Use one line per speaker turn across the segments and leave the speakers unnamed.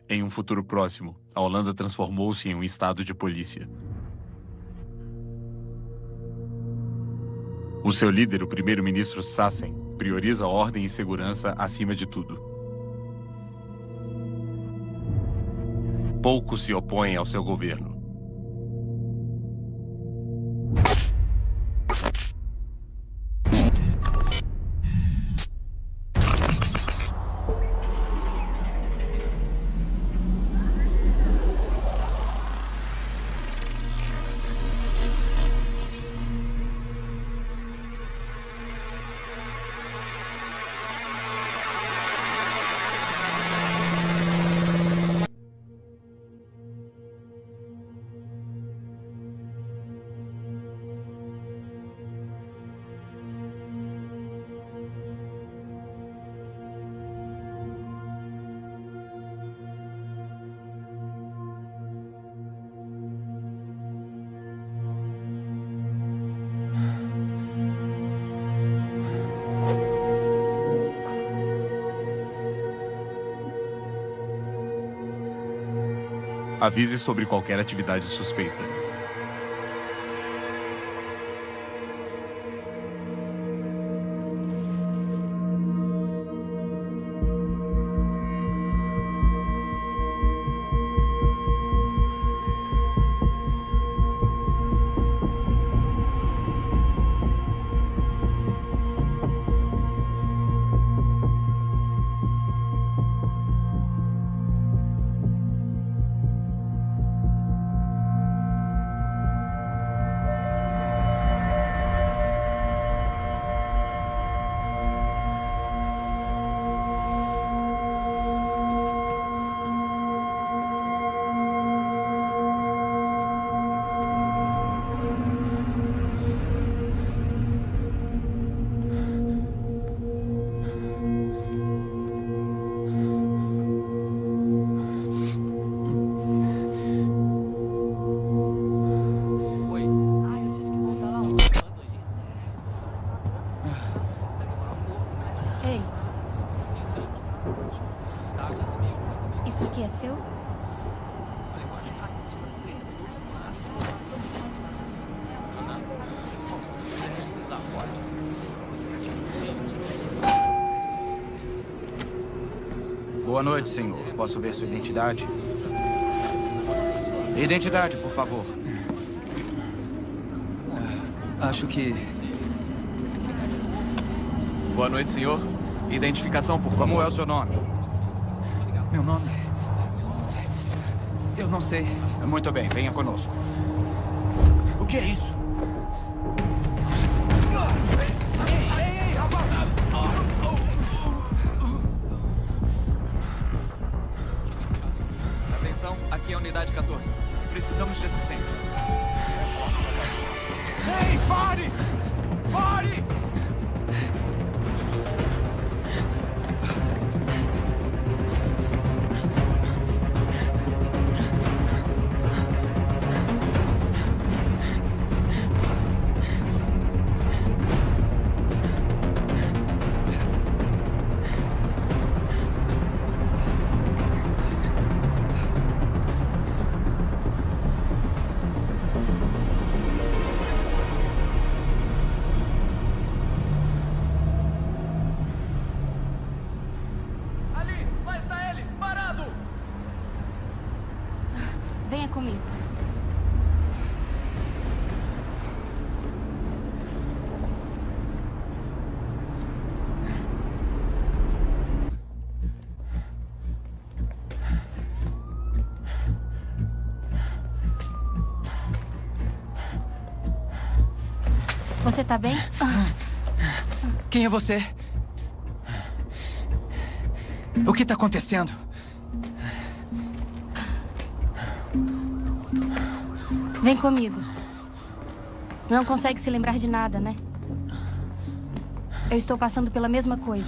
Em um futuro próximo, a Holanda transformou-se em um estado de polícia. O seu líder, o primeiro-ministro Sassen, prioriza a ordem e segurança acima de tudo.
Poucos se opõem ao seu governo.
Avise sobre qualquer atividade suspeita.
Isso aqui é seu?
Boa noite, senhor. Posso ver sua identidade? Identidade, por favor.
Acho que... Boa noite, senhor. Identificação, por favor.
Como é o seu nome?
Meu nome? Eu não sei.
Muito bem, venha conosco. O que é isso? Ei, rapaz!
Atenção, aqui é a unidade 14. Precisamos de assistência.
Ei, pare! Pare!
Venha comigo. Você tá bem?
Quem é você? O que tá acontecendo?
Vem comigo. Não consegue se lembrar de nada, né? Eu estou passando pela mesma coisa.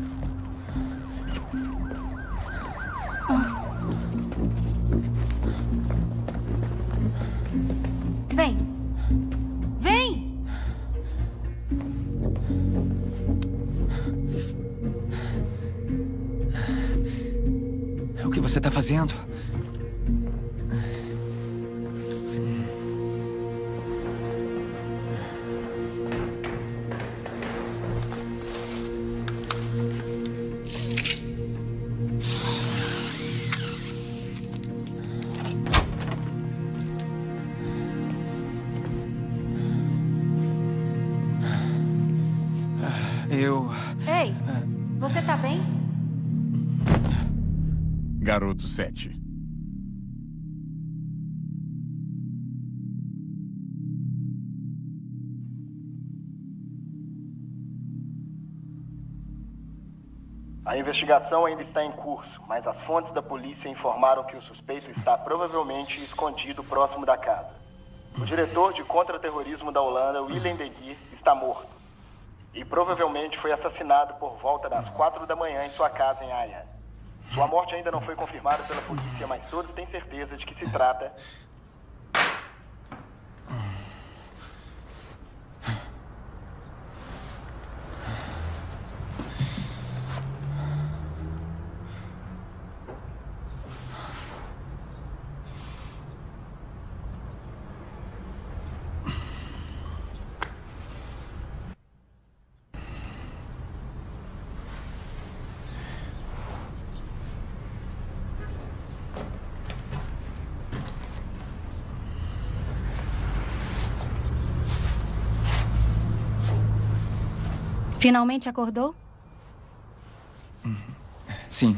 Vem. Vem!
O que você
tá fazendo?
Ei, você tá bem?
Garoto 7.
A investigação ainda está em curso, mas as fontes da polícia informaram que o suspeito está provavelmente escondido próximo da casa. O diretor de contra-terrorismo da Holanda, Willem de Geer, está morto. E provavelmente foi assassinado por volta das 4 da manhã em sua casa em Haia. Sua morte ainda não foi confirmada pela polícia, mas todos têm certeza de que se trata...
Finalmente acordou?
Sim.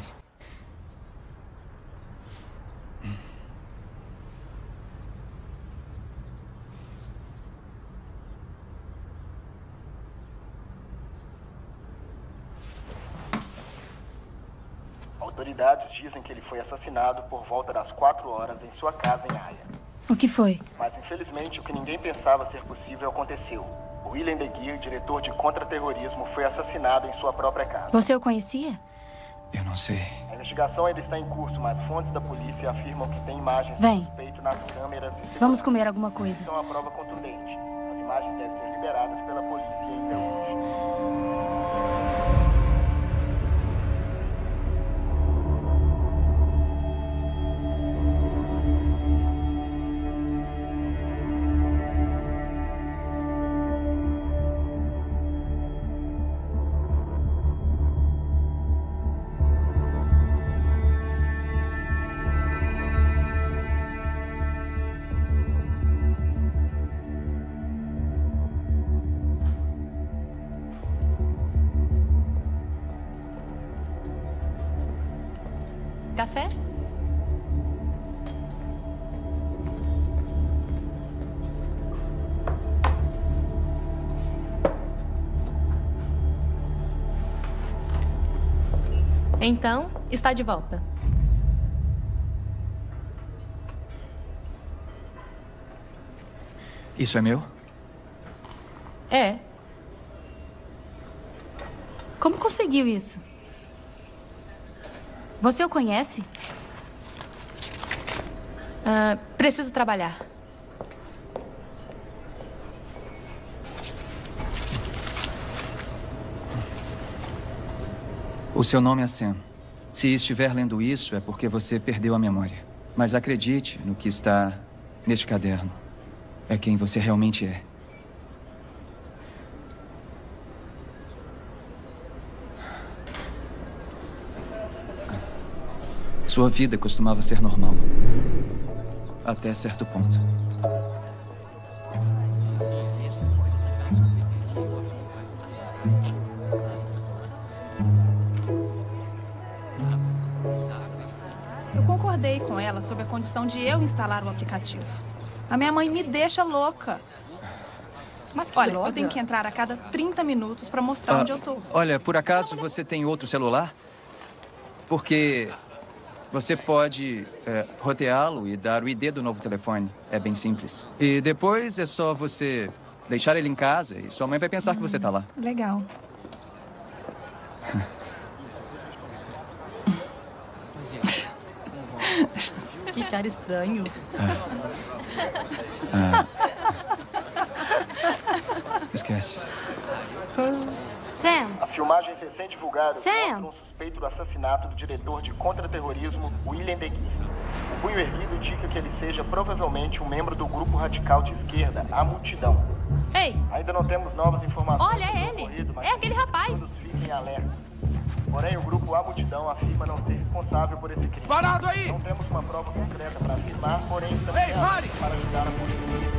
Autoridades dizem que ele foi assassinado por volta das 4 horas em sua casa em Haia.
O que foi?
Mas, infelizmente, o que ninguém pensava ser possível aconteceu. Willem de Geer, diretor de contra-terrorismo, foi assassinado em sua própria casa.
Você o conhecia?
Eu não sei.
A investigação ainda está em curso, mas fontes da polícia afirmam que tem imagens
Vem.
do suspeito nas câmeras de segurança.
Vamos comer alguma coisa.
São uma prova contundente. As imagens devem ser liberadas pela polícia ainda hoje.
Café?
Então, está de volta.
Isso é meu?
É.
Como conseguiu isso? Você o conhece?
Preciso trabalhar.
O seu nome é Sam. Se estiver lendo isso, é porque você perdeu a memória. Mas acredite no que está neste caderno. É quem você realmente é. Sua vida costumava ser normal. Até certo ponto.
Eu concordei com ela sob a condição de eu instalar o aplicativo. A minha mãe me deixa louca.
Mas que
Olha,
droga.
eu tenho que entrar a cada 30 minutos para mostrar onde eu tô.
Olha, por acaso você tem outro celular? Porque você pode roteá-lo e dar o ID do novo telefone. É bem simples. E depois é só você deixar ele em casa e sua mãe vai pensar que você tá lá.
Legal.
Que cara estranho.
Esquece.
Sam!
As filmagens recém-divulgadas
Sam!
mostram um suspeito do assassinato do diretor de contra-terrorismo, William de Guy. O punho erguido indica que ele seja provavelmente um membro do grupo radical de esquerda, A Multidão.
Ei!
Ainda não temos novas informações.
Olha, é ele! É aquele rapaz!
Todos fiquem alerta. Porém, o grupo A Multidão afirma não ser responsável por esse crime.
Parado aí!
Não temos uma prova concreta para afirmar, porém estamos reagindo para ajudar a polícia.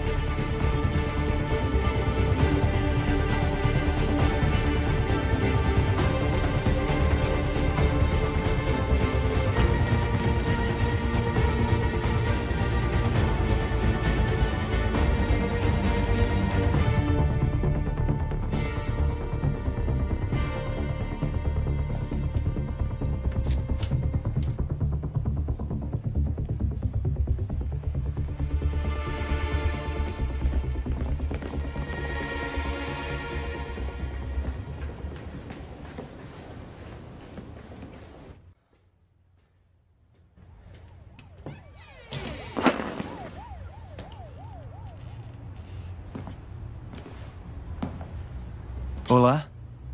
Olá.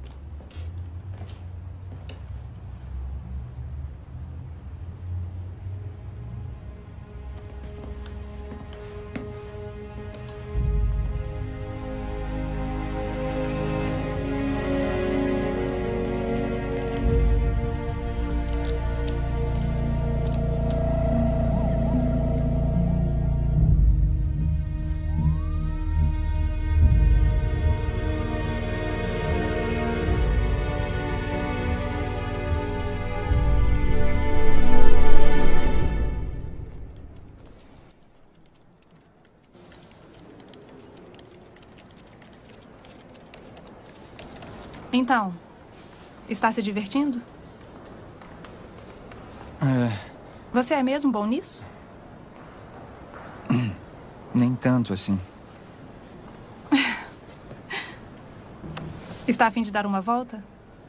Então, está se divertindo? Você é mesmo bom nisso?
Nem tanto assim.
Está a fim de dar uma volta?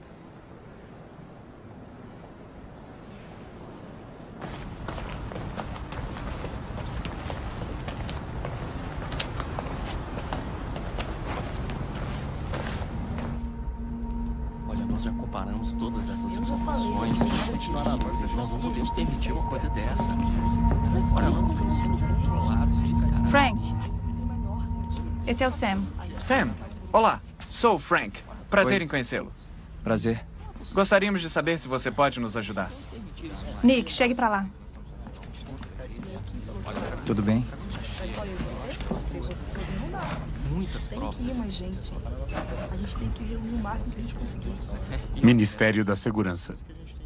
Nós já comparamos todas essas informações e continuar a dúvida. Nós não podemos permitir uma coisa dessa. Olha, nós estamos sendo controlados, descarados.
Frank, esse é o Sam.
Sam, olá. Sou o Frank. Prazer
Oi.
em conhecê-lo.
Prazer.
Gostaríamos de saber se você pode nos ajudar.
Nick, chegue pra lá.
Tudo bem?
É só eu e você? Os três sozinhos não dá.
Muitas
Tem
provas.
que ir, mas, gente, a gente tem que reunir o máximo que a gente conseguir.
Ministério da Segurança.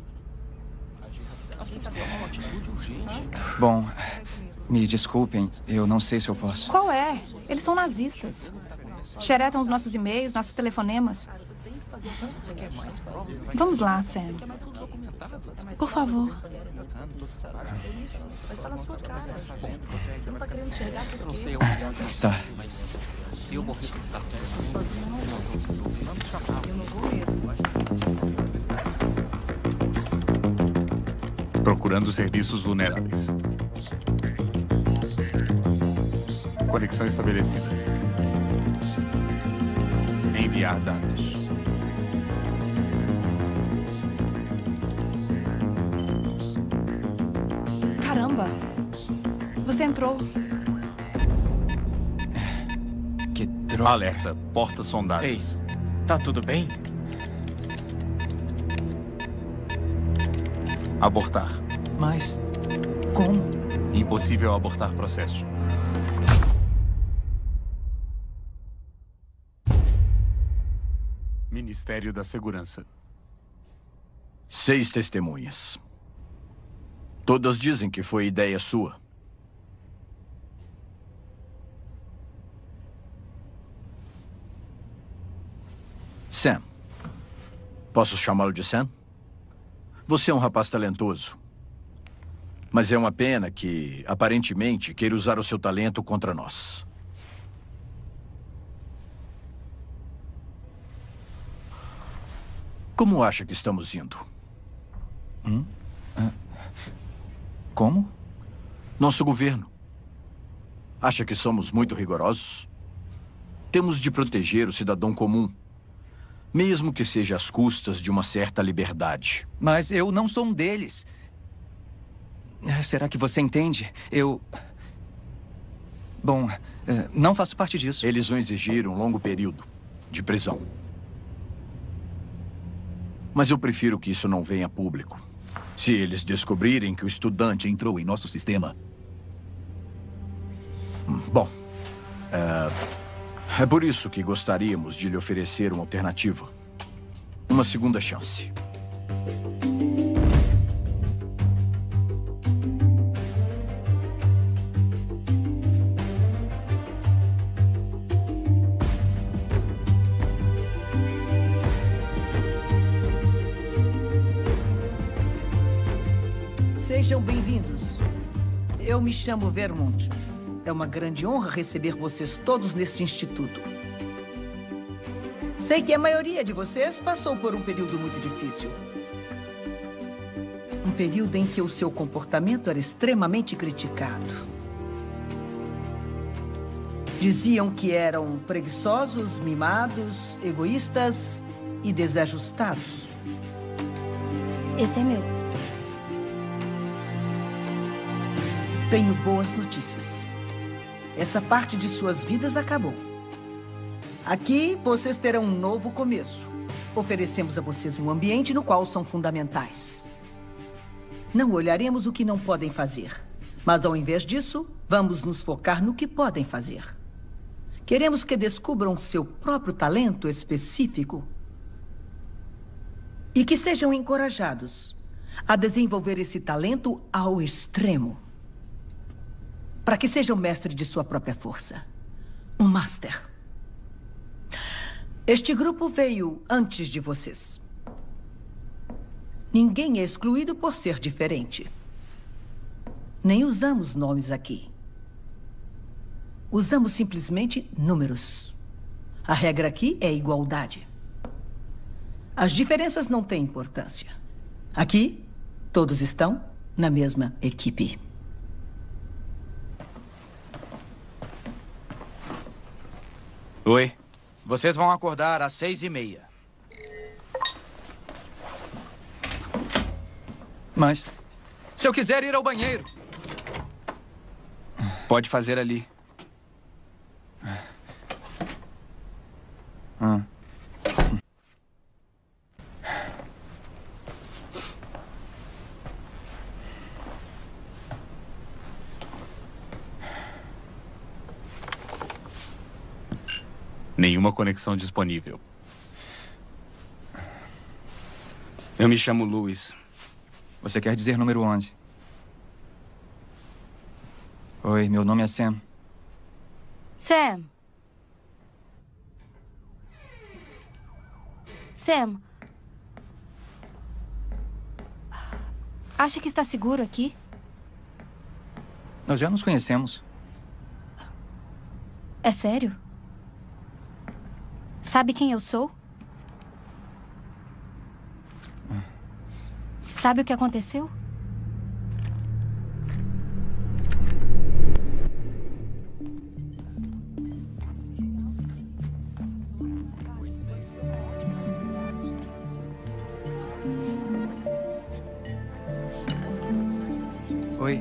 Nós temos que tomar uma atitude urgente.
Bom, me desculpem, eu não sei se eu posso.
Qual é? Eles são nazistas. Xeretam os nossos e-mails, nossos telefonemas.
Você quer mais provas?
Vamos lá, Sam. Por favor.
Isso, mas tá na sua cara. Você não tá querendo enxergar
Eu não
porque...
sei onde
Tá.
mas eu vou recrutar
Sozinho não vou. Eu não vou mesmo.
Procurando serviços vulneráveis. Conexão estabelecida. Enviar dados.
Caramba! Você entrou.
Que droga.
Alerta. Portas sondadas.
Tá tudo bem?
Abortar.
Mas como?
Impossível abortar processo. Ministério da Segurança.
6 testemunhas. Todas dizem que foi ideia sua. Sam. Posso chamá-lo de Sam? Você é um rapaz talentoso. Mas é uma pena que, aparentemente, queira usar o seu talento contra nós. Como acha que estamos indo?
Como?
Nosso governo. Acha que somos muito rigorosos? Temos de proteger o cidadão comum. Mesmo que seja às custas de uma certa liberdade.
Mas eu não sou um deles. Será que você entende? Bom, não faço parte disso.
Eles vão exigir um longo período de prisão. Mas eu prefiro que isso não venha a público. Se eles descobrirem que o estudante entrou em nosso sistema... Bom, é por isso que gostaríamos de lhe oferecer uma alternativa. Uma segunda chance.
Sejam bem-vindos. Eu me chamo Vermont. É uma grande honra receber vocês todos neste instituto. Sei que a maioria de vocês passou por um período muito difícil. Um período em que o seu comportamento era extremamente criticado. Diziam que eram preguiçosos, mimados, egoístas e desajustados.
Esse é meu.
Tenho boas notícias. Essa parte de suas vidas acabou. Aqui, vocês terão um novo começo. Oferecemos a vocês um ambiente no qual são fundamentais. Não olharemos o que não podem fazer. Mas, ao invés disso, vamos nos focar no que podem fazer. Queremos que descubram seu próprio talento específico e que sejam encorajados a desenvolver esse talento ao extremo. Para que seja o mestre de sua própria força. Um master. Este grupo veio antes de vocês. Ninguém é excluído por ser diferente. Nem usamos nomes aqui. Usamos simplesmente números. A regra aqui é igualdade. As diferenças não têm importância. Aqui, todos estão na mesma equipe.
Oi. Vocês vão acordar às 6h30.
Mas, se eu quiser ir ao banheiro...
Pode fazer ali.
Nenhuma conexão disponível.
Eu me chamo Louis.
Você quer dizer número 11? Oi, meu nome é Sam.
Sam. Sam. Acha que está seguro aqui?
Nós já nos conhecemos.
É sério? Sabe quem eu sou? Sabe o que aconteceu?
Oi.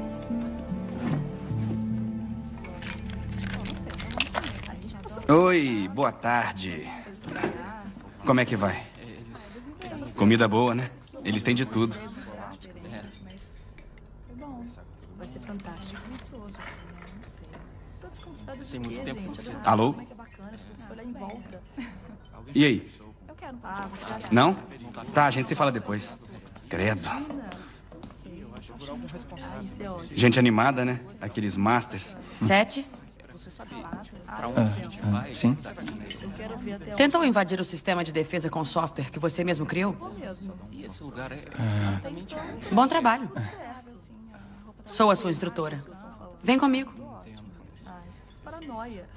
Oi, boa tarde. Como é que vai? Comida boa, né? Eles têm de tudo.
Vai ser fantástico. Silencioso. Não sei. Tô desconfiado de
Tem muito tempo que você...
Alô?
Alô?
É bacana, você olhar em volta.
E aí?
Eu quero. Ah, você acha?
Não? Tá, a gente se fala depois. Credo.
Não sei. Isso é ótimo.
Gente animada, né? Aqueles masters.
7?
Você sabe pra onde a gente vai?
Sim.
Tentou invadir o sistema de defesa com software que você mesmo criou?
E esse lugar é exatamente...
Bom trabalho. Sou a sua instrutora. Vem comigo.
Paranoia.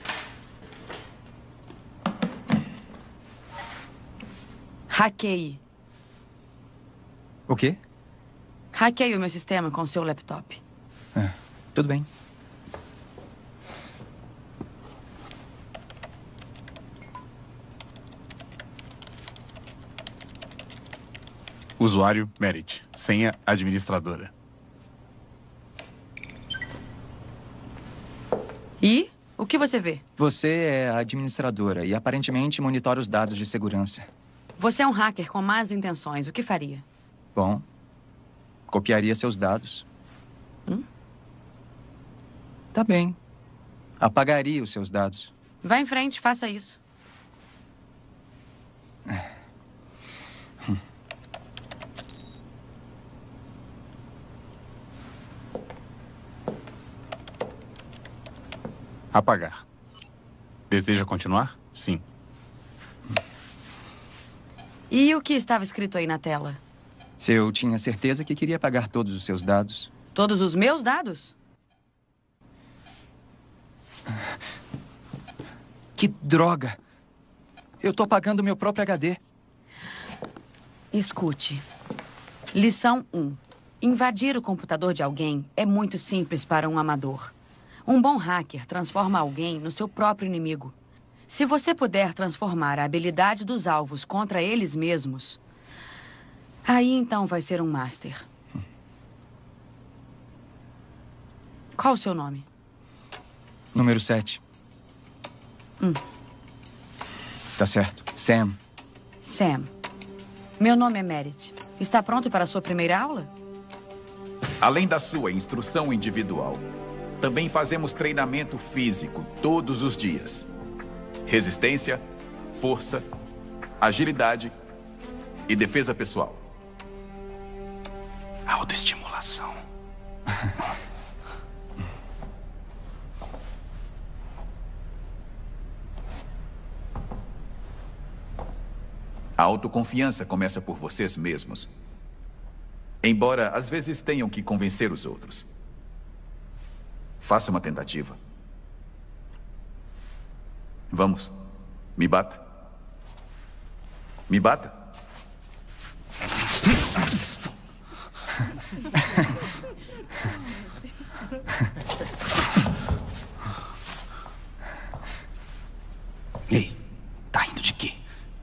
Hackeie.
O quê?
Hackeie o meu sistema com seu laptop.
Tudo bem.
Usuário, Merit. Senha, administradora.
E? O que você vê?
Você é a administradora e aparentemente monitora os dados de segurança.
Você é um hacker com más intenções. O que faria?
Bom, copiaria seus dados. Tá bem. Apagaria os seus dados.
Vá em frente, faça isso.
Apagar. Deseja continuar? Sim.
E o que estava escrito aí na tela?
Se eu tinha certeza que queria apagar todos os seus dados.
Todos os meus dados?
Que droga! Eu tô apagando meu próprio HD.
Escute. Lição 1. Invadir o computador de alguém é muito simples para um amador. Um bom hacker transforma alguém no seu próprio inimigo. Se você puder transformar a habilidade dos alvos contra eles mesmos, aí então vai ser um master. Qual o seu nome?
Número 7. Tá certo. Sam.
Sam. Meu nome é Merit. Está pronto para a sua primeira aula?
Além da sua instrução individual, também fazemos treinamento físico todos os dias. Resistência, força, agilidade e defesa pessoal.
Autoestimulação.
A autoconfiança começa por vocês mesmos. Embora às vezes tenham que convencer os outros. Faça uma tentativa. Vamos. Me bata. Me bata.
Ei, tá rindo de quê?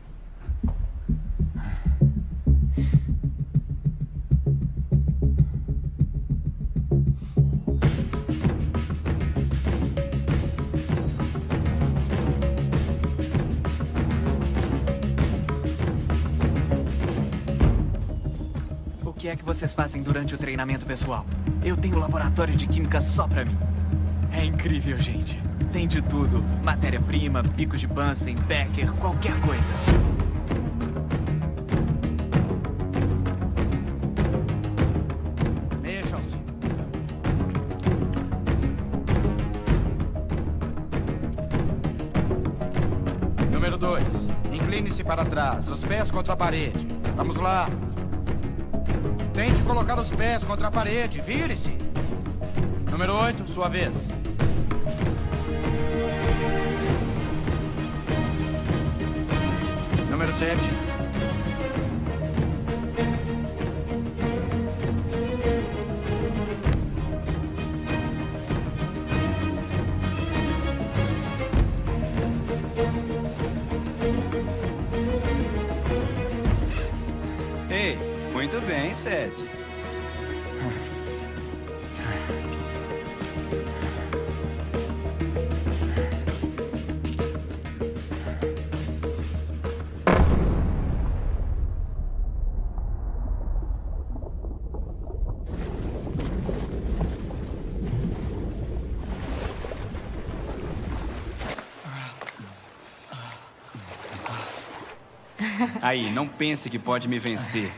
O que é que vocês fazem durante o treinamento pessoal? Eu tenho um laboratório de química só pra mim. É incrível, gente. Tem de tudo. Matéria-prima, bicos de Bunsen, Becker, qualquer coisa. Mexam-se.
Número 2. Incline-se para trás, os pés contra a parede. Vamos lá. Tente colocar os pés contra a parede. Vire-se. Número 8, sua vez. Número 7.
Ei, muito bem, Sete. Aí, não pense que pode me vencer.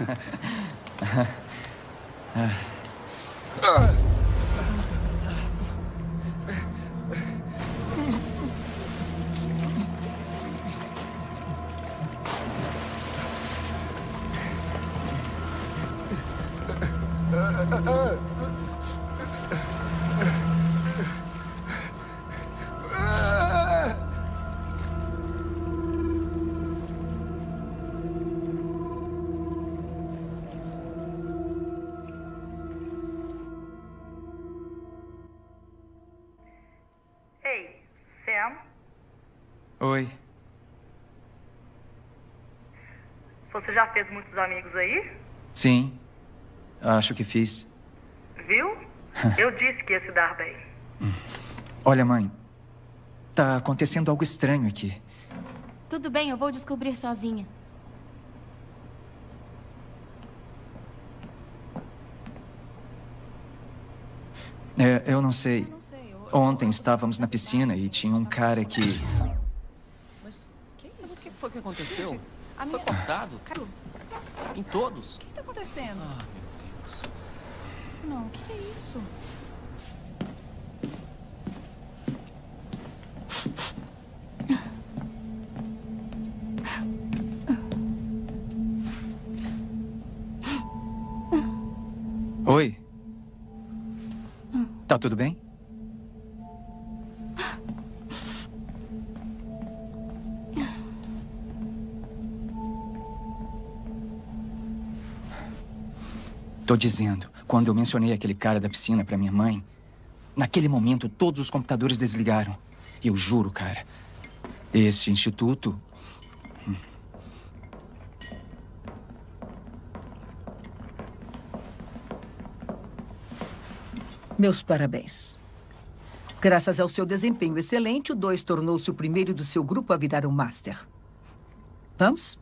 Ei, Sam?
Oi.
Você já fez muitos amigos aí?
Sim, acho que fiz.
Viu? Eu disse que ia se dar bem.
Olha, mãe, tá acontecendo algo estranho aqui.
Tudo bem, eu vou descobrir sozinha.
Eu não sei. Ontem estávamos na piscina e tinha um cara que...
Mas o que foi que aconteceu? Foi cortado? Em todos?
O que tá acontecendo?
Ah, meu Deus.
Não, o que é isso?
Oi. Tá tudo bem? Tô dizendo, quando eu mencionei aquele cara da piscina pra minha mãe, naquele momento todos os computadores desligaram. E eu juro, cara, esse instituto...
Meus parabéns. Graças ao seu desempenho excelente, o 2 tornou-se o primeiro do seu grupo a virar um Master. Vamos?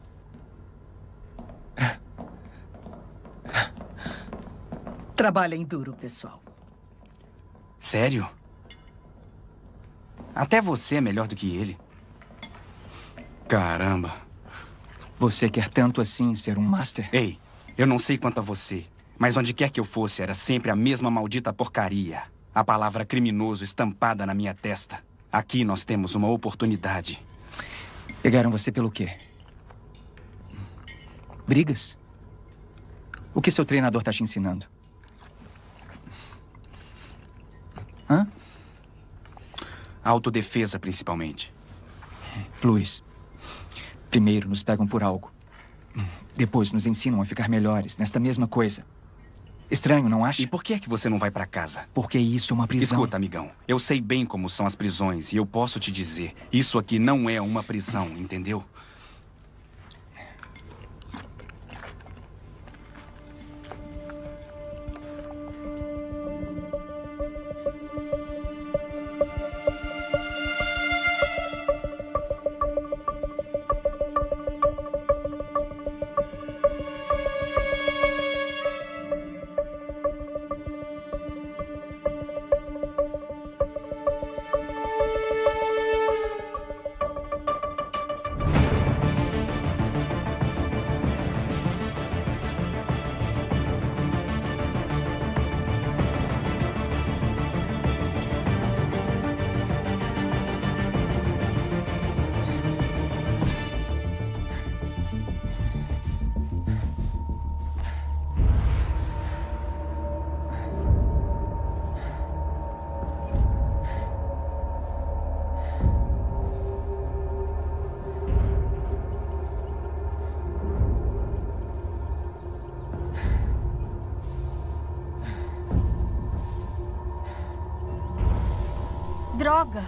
Trabalhem duro, pessoal.
Sério? Até você é melhor do que ele. Caramba.
Você quer tanto assim ser um Master?
Ei, eu não sei quanto a você, mas onde quer que eu fosse, era sempre a mesma maldita porcaria. A palavra criminoso estampada na minha testa. Aqui nós temos uma oportunidade.
Pegaram você pelo quê? Brigas? O que seu treinador tá te ensinando? Hã?
Autodefesa, principalmente.
Luiz, primeiro nos pegam por algo. Depois nos ensinam a ficar melhores nesta mesma coisa. Estranho, não acha?
E por que é que você não vai pra casa?
Porque isso é uma prisão.
Escuta, amigão. Eu sei bem como são as prisões e eu posso te dizer, isso aqui não é uma prisão, entendeu?
Droga!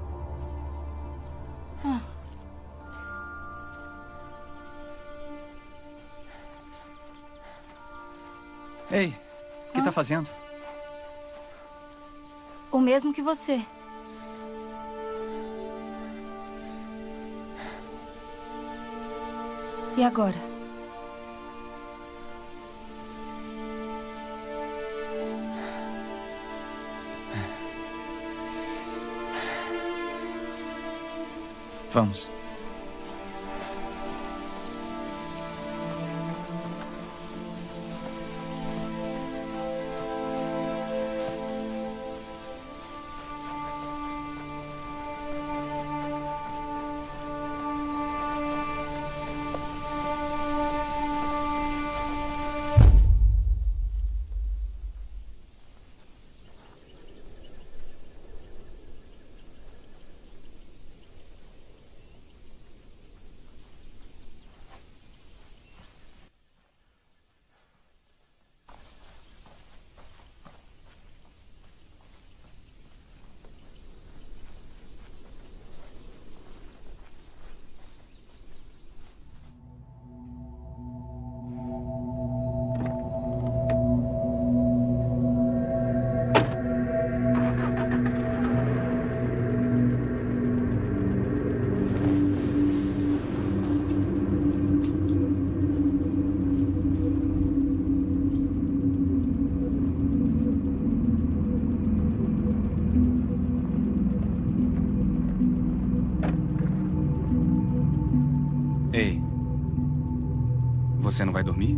Ei, o que tá fazendo?
O mesmo que você. E agora?
Vamos.
Ei. Você não vai dormir?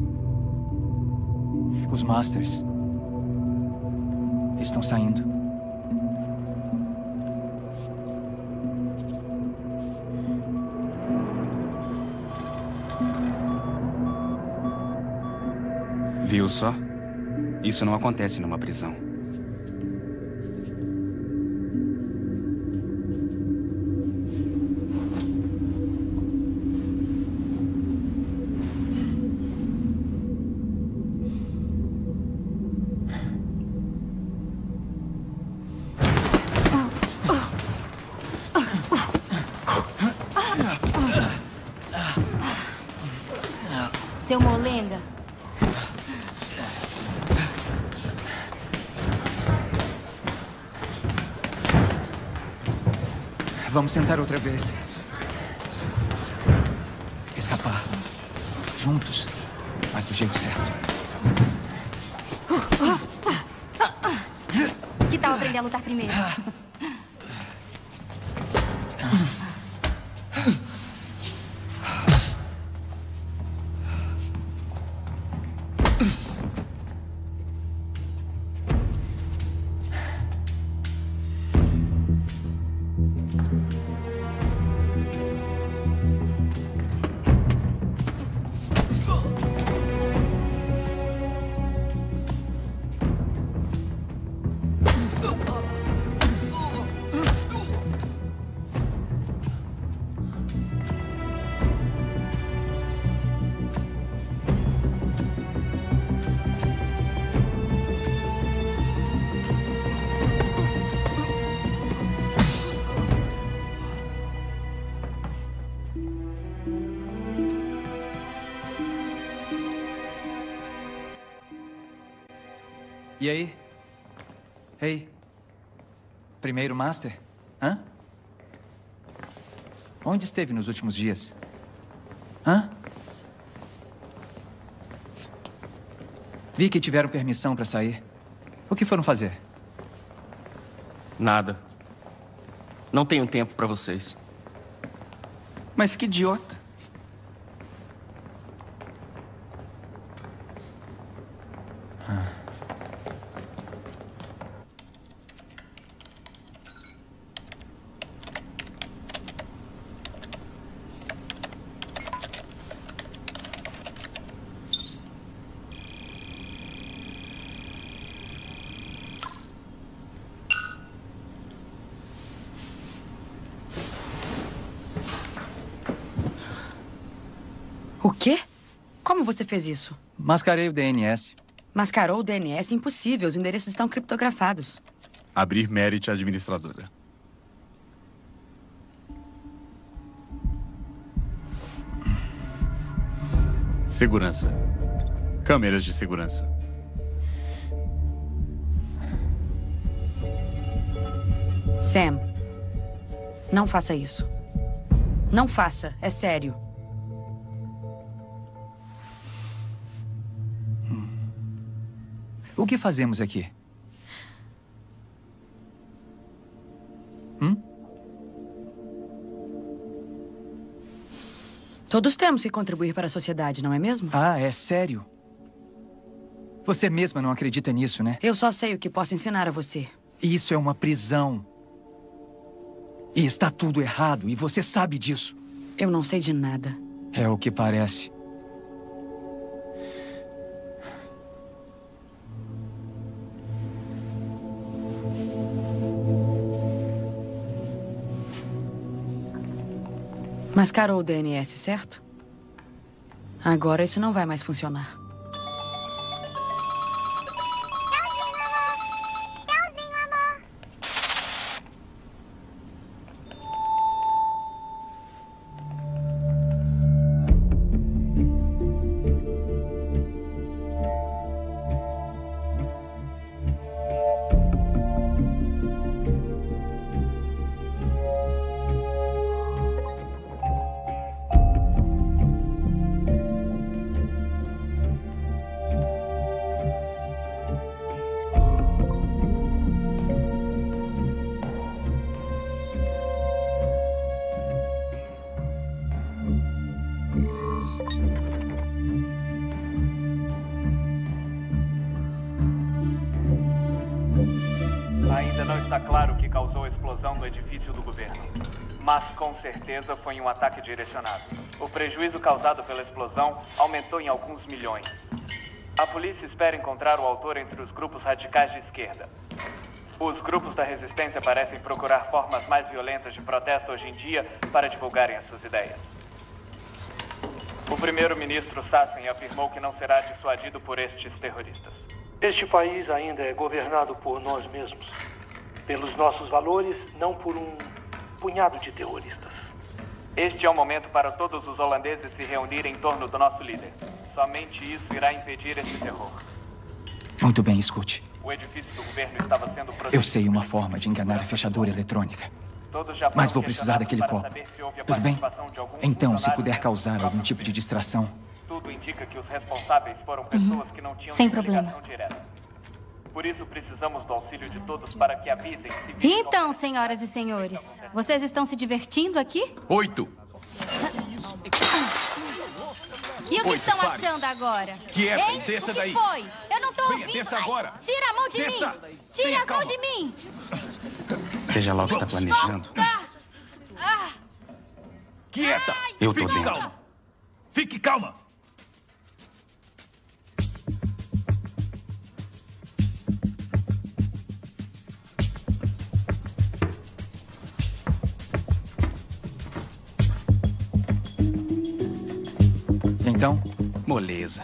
Os Masters estão saindo.
Viu só? Isso não acontece numa prisão.
Seu molenga.
Vamos tentar outra vez. Escapar. Juntos. Mas do jeito certo.
Que tal aprender a lutar primeiro?
E aí? Ei. Primeiro Master? Hã? Onde esteve nos últimos dias? Hã? Vi que tiveram permissão para sair. O que foram fazer?
Nada. Não tenho tempo para vocês.
Mas que idiota.
O quê? Como você fez isso?
Mascarei o DNS.
Mascarou o DNS? Impossível. Os endereços estão criptografados.
Abrir Merit administradora. Segurança. Câmeras de segurança.
Sam, não faça isso. Não faça. É sério.
O que fazemos aqui?
Todos temos que contribuir para a sociedade, não é mesmo?
Ah, é sério? Você mesma não acredita nisso, né?
Eu só sei o que posso ensinar a você.
Isso é uma prisão. E está tudo errado, e você sabe disso.
Eu não sei de nada.
É o que parece.
Mascarou o DNS, certo? Agora isso não vai mais funcionar.
edifício do governo. Mas com certeza foi um ataque direcionado. O prejuízo causado pela explosão aumentou em alguns milhões. A polícia espera encontrar o autor entre os grupos radicais de esquerda. Os grupos da resistência parecem procurar formas mais violentas de protesto hoje em dia para divulgarem as suas ideias. O primeiro-ministro Sassen afirmou que não será dissuadido por estes terroristas.
Este país ainda é governado por nós mesmos. Pelos nossos valores, não por um punhado de terroristas.
Este é o momento para todos os holandeses se reunirem em torno do nosso líder. Somente isso irá impedir esse terror.
Muito bem, escute.
O edifício do governo estava sendo protegido.
Eu sei uma forma de enganar a fechadura eletrônica. Mas vou precisar daquele copo. Tudo bem? Então, se puder causar algum tipo de distração...
Tudo indica que os responsáveis foram pessoas que não tinham
Sem
ligação
problema.
direta. Por isso, precisamos do auxílio de todos para que avisem se...
Então, senhoras e senhores, vocês estão se divertindo aqui?
8.
E o que
Oito,
estão
pare.
achando agora?
Quieta,
Hein?
desça
O que
daí.
foi? Eu não tô
Venha,
ouvindo.
desça
Ai,
agora.
Tira a mão de
Desça.
mim. Tira
Tenha
as mãos
calma.
de mim.
Seja lá o que está planejando.
Quieta!
Eu tô
Fique
dentro.
calma! Fique calma!
Então?
Moleza.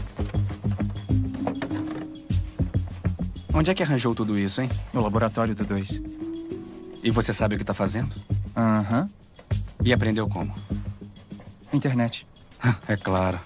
Onde é que arranjou tudo isso, hein?
No laboratório do 2.
E você sabe o que está fazendo?
Aham.
E aprendeu como?
Internet.
É claro.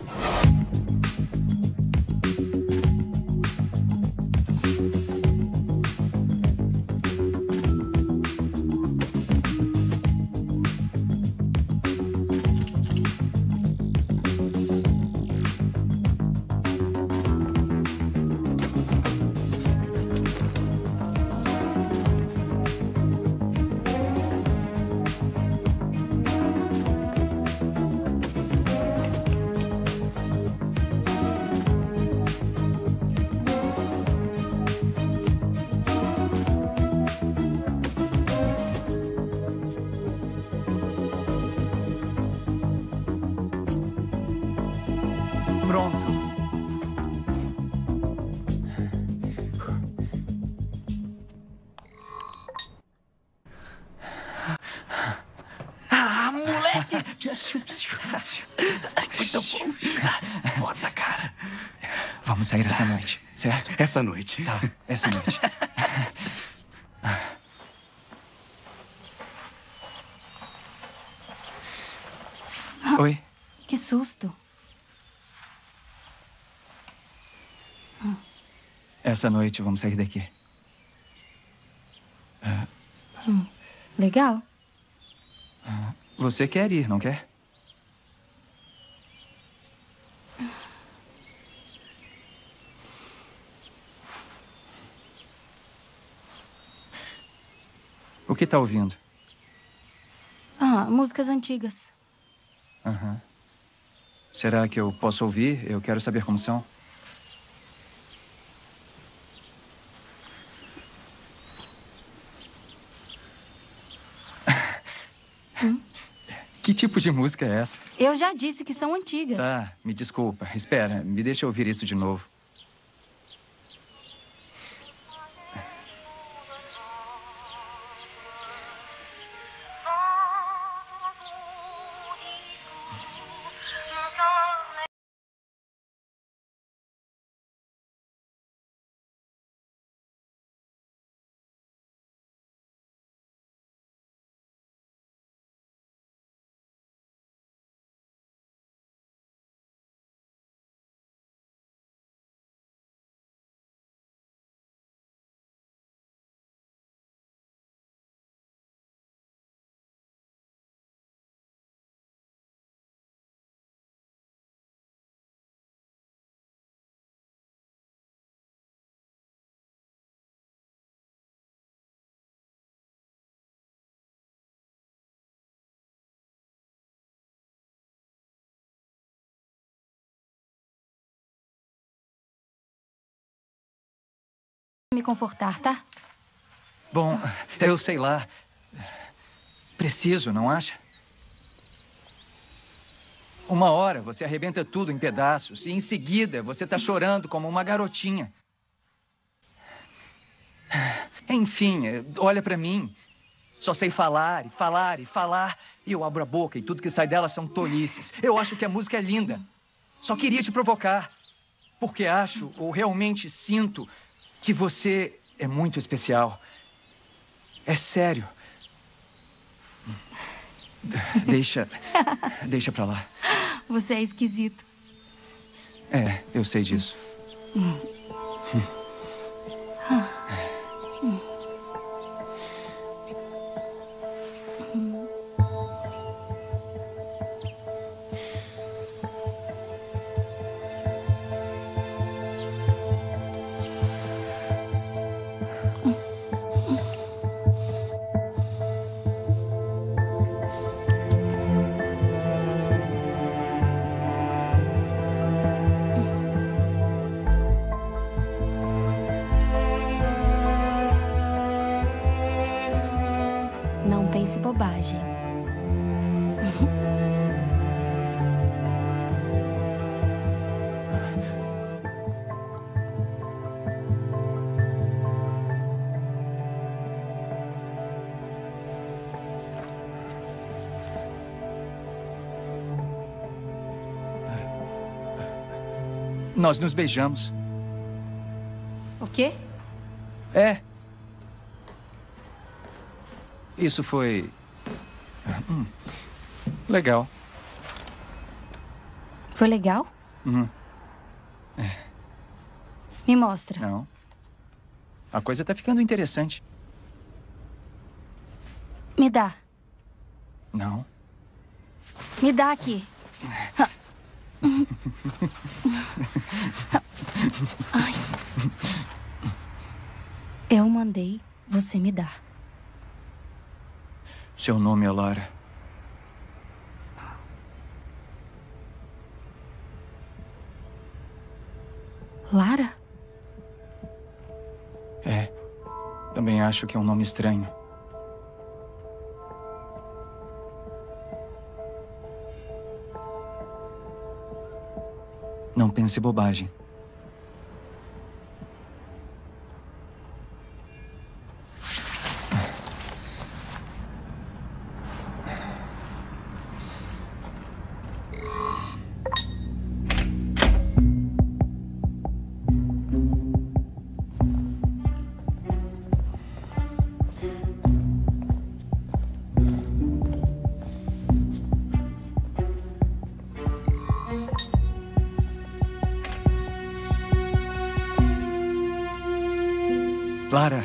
Pronto.
Ah, moleque! Muito bom. Bota, cara.
Vamos sair essa noite, certo?
Essa noite.
Tá, essa noite. Oi?
Que susto.
Essa noite vamos sair daqui.
Legal.
Você quer ir, não quer? O que está ouvindo?
Músicas antigas.
Aham. Será que eu posso ouvir? Eu quero saber como são. Que tipo de música é essa?
Eu já disse que são antigas.
Tá, me desculpa. Espera, me deixa ouvir isso de novo.
Me confortar, tá?
Bom, eu sei lá. Preciso, não acha? Uma hora você arrebenta tudo em pedaços e em seguida você está chorando como uma garotinha. Enfim, olha para mim. Só sei falar e falar e falar. E eu abro a boca e tudo que sai dela são tolices. Eu acho que a música é linda. Só queria te provocar. Porque acho, ou realmente sinto, que você é muito especial. É sério. Deixa pra lá.
Você é esquisito.
É, eu sei disso.
Não pense bobagem.
Nós nos beijamos.
O quê?
É. Isso foi... legal.
Foi legal?
Uhum.
Me mostra.
Não. A coisa tá ficando interessante.
Me dá.
Não.
Me dá aqui. Ai. Eu mandei você me dar.
Seu nome é Lara.
Lara?
É. Também acho que é um nome estranho. Não pense bobagem. Lara.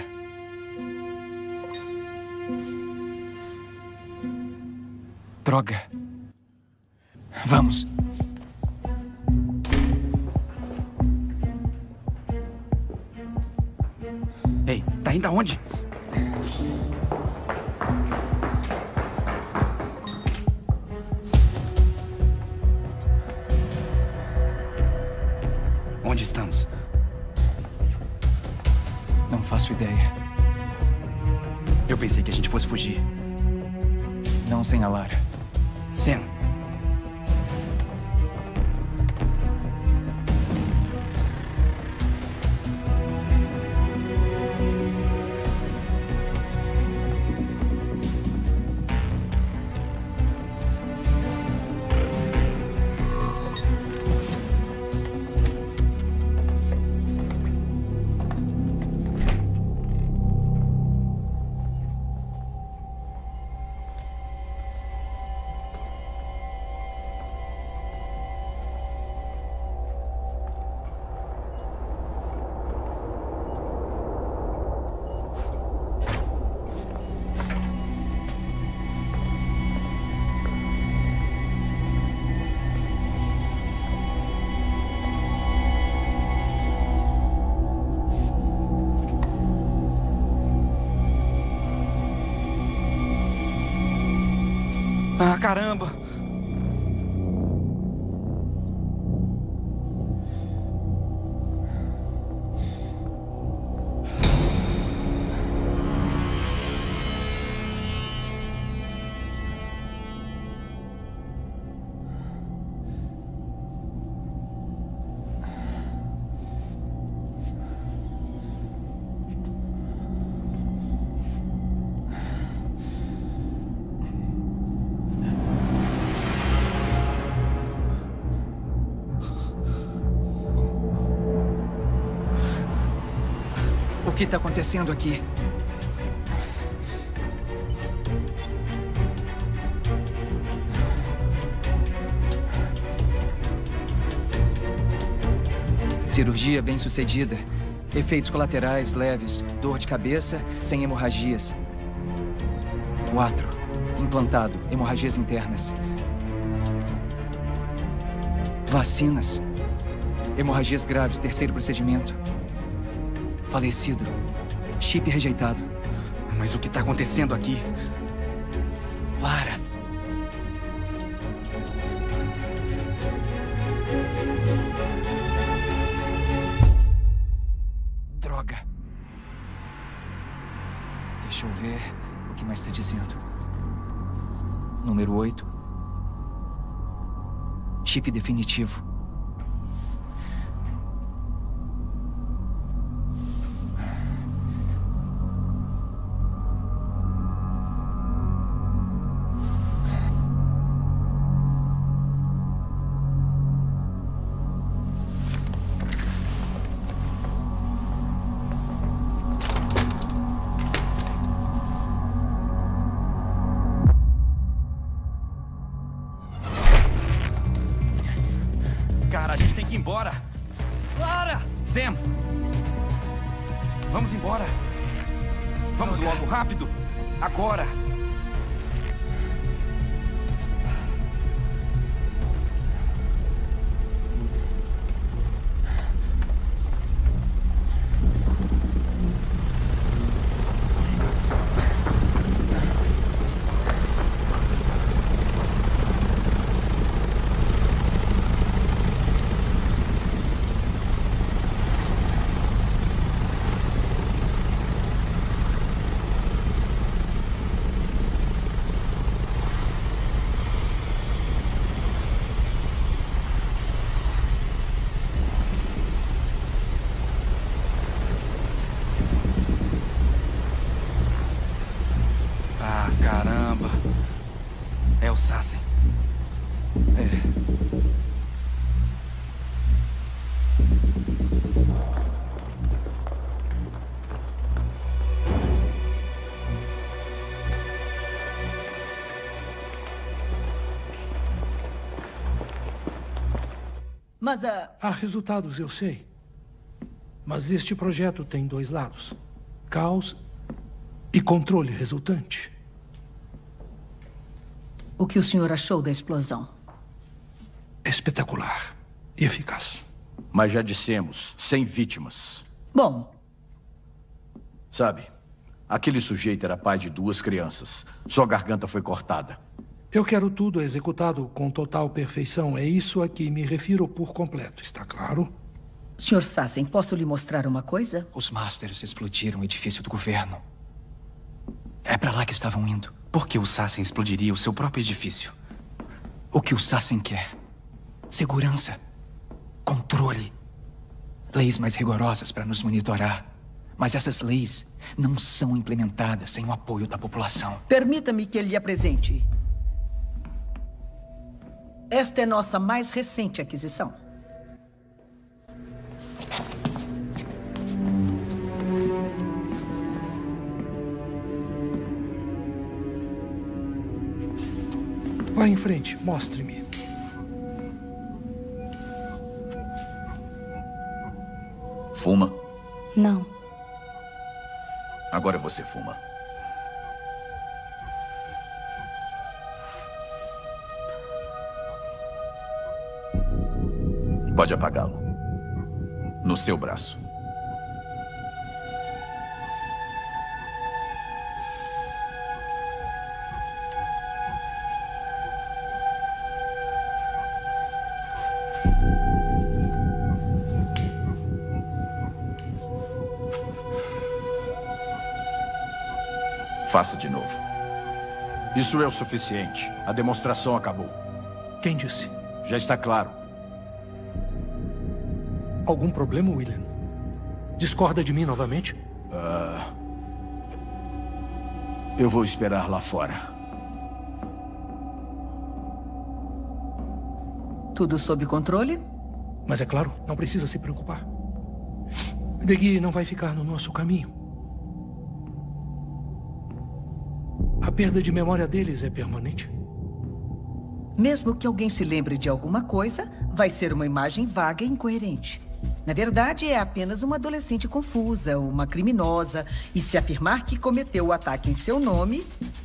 Droga. Vamos.
Ei, tá indo aonde? Onde estamos?
Não faço ideia.
Eu pensei que a gente fosse fugir.
Não sem a Lara.
Sam. Ah, caramba!
que está acontecendo aqui? Cirurgia bem-sucedida. Efeitos colaterais leves. Dor de cabeça, sem hemorragias. 4. Implantado. Hemorragias internas. Vacinas. Hemorragias graves. Terceiro procedimento. Falecido. Chip rejeitado.
Mas o que está acontecendo aqui?
Lara. Droga. Deixa eu ver o que mais está dizendo. Número 8. Chip definitivo.
Cara, a gente tem que ir embora.
Lara!
Sam! Vamos embora. Vamos logo, rápido. Agora. Caramba. É o Sassen.
Mas
Há resultados, eu sei. Mas este projeto tem dois lados. Caos e controle resultante.
O que o senhor achou da explosão?
Espetacular e eficaz.
Mas já dissemos, sem vítimas.
Bom.
Sabe, aquele sujeito era pai de 2 crianças. Sua garganta foi cortada.
Eu quero tudo executado com total perfeição. É isso a que me refiro por completo, está claro?
Sr. Sassen, posso lhe mostrar uma coisa?
Os Masters explodiram o edifício do governo. É pra lá que estavam indo.
Por que o Sassen explodiria o seu próprio edifício?
O que o Sassen quer? Segurança. Controle. Leis mais rigorosas para nos monitorar. Mas essas leis não são implementadas sem o apoio da população.
Permita-me que ele lhe apresente. Esta é nossa mais recente aquisição.
Vá em frente, mostre-me.
Fuma?
Não.
Agora você fuma. Pode apagá-lo. No seu braço. Faça de novo.
Isso é o suficiente. A demonstração acabou.
Quem disse?
Já está claro.
Algum problema, William? Discorda de mim novamente?
Eu vou esperar lá fora.
Tudo sob controle?
Mas é claro, não precisa se preocupar. Degui não vai ficar no nosso caminho. A perda de memória deles é permanente.
Mesmo que alguém se lembre de alguma coisa, vai ser uma imagem vaga e incoerente. Na verdade, é apenas uma adolescente confusa, uma criminosa. E se afirmar que cometeu o ataque em seu nome,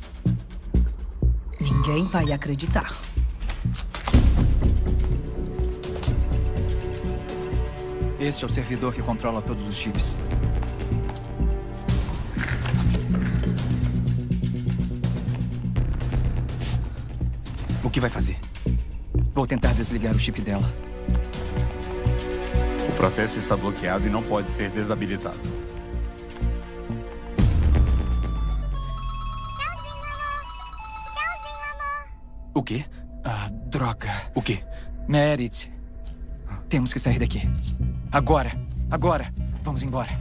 ninguém vai acreditar.
Este é o servidor que controla todos os chips.
O que vai fazer?
Vou tentar desligar o chip dela.
O processo está bloqueado e não pode ser desabilitado.
O quê?
Ah, droga.
O quê?
Merit. Temos que sair daqui. Agora. Agora. Vamos embora.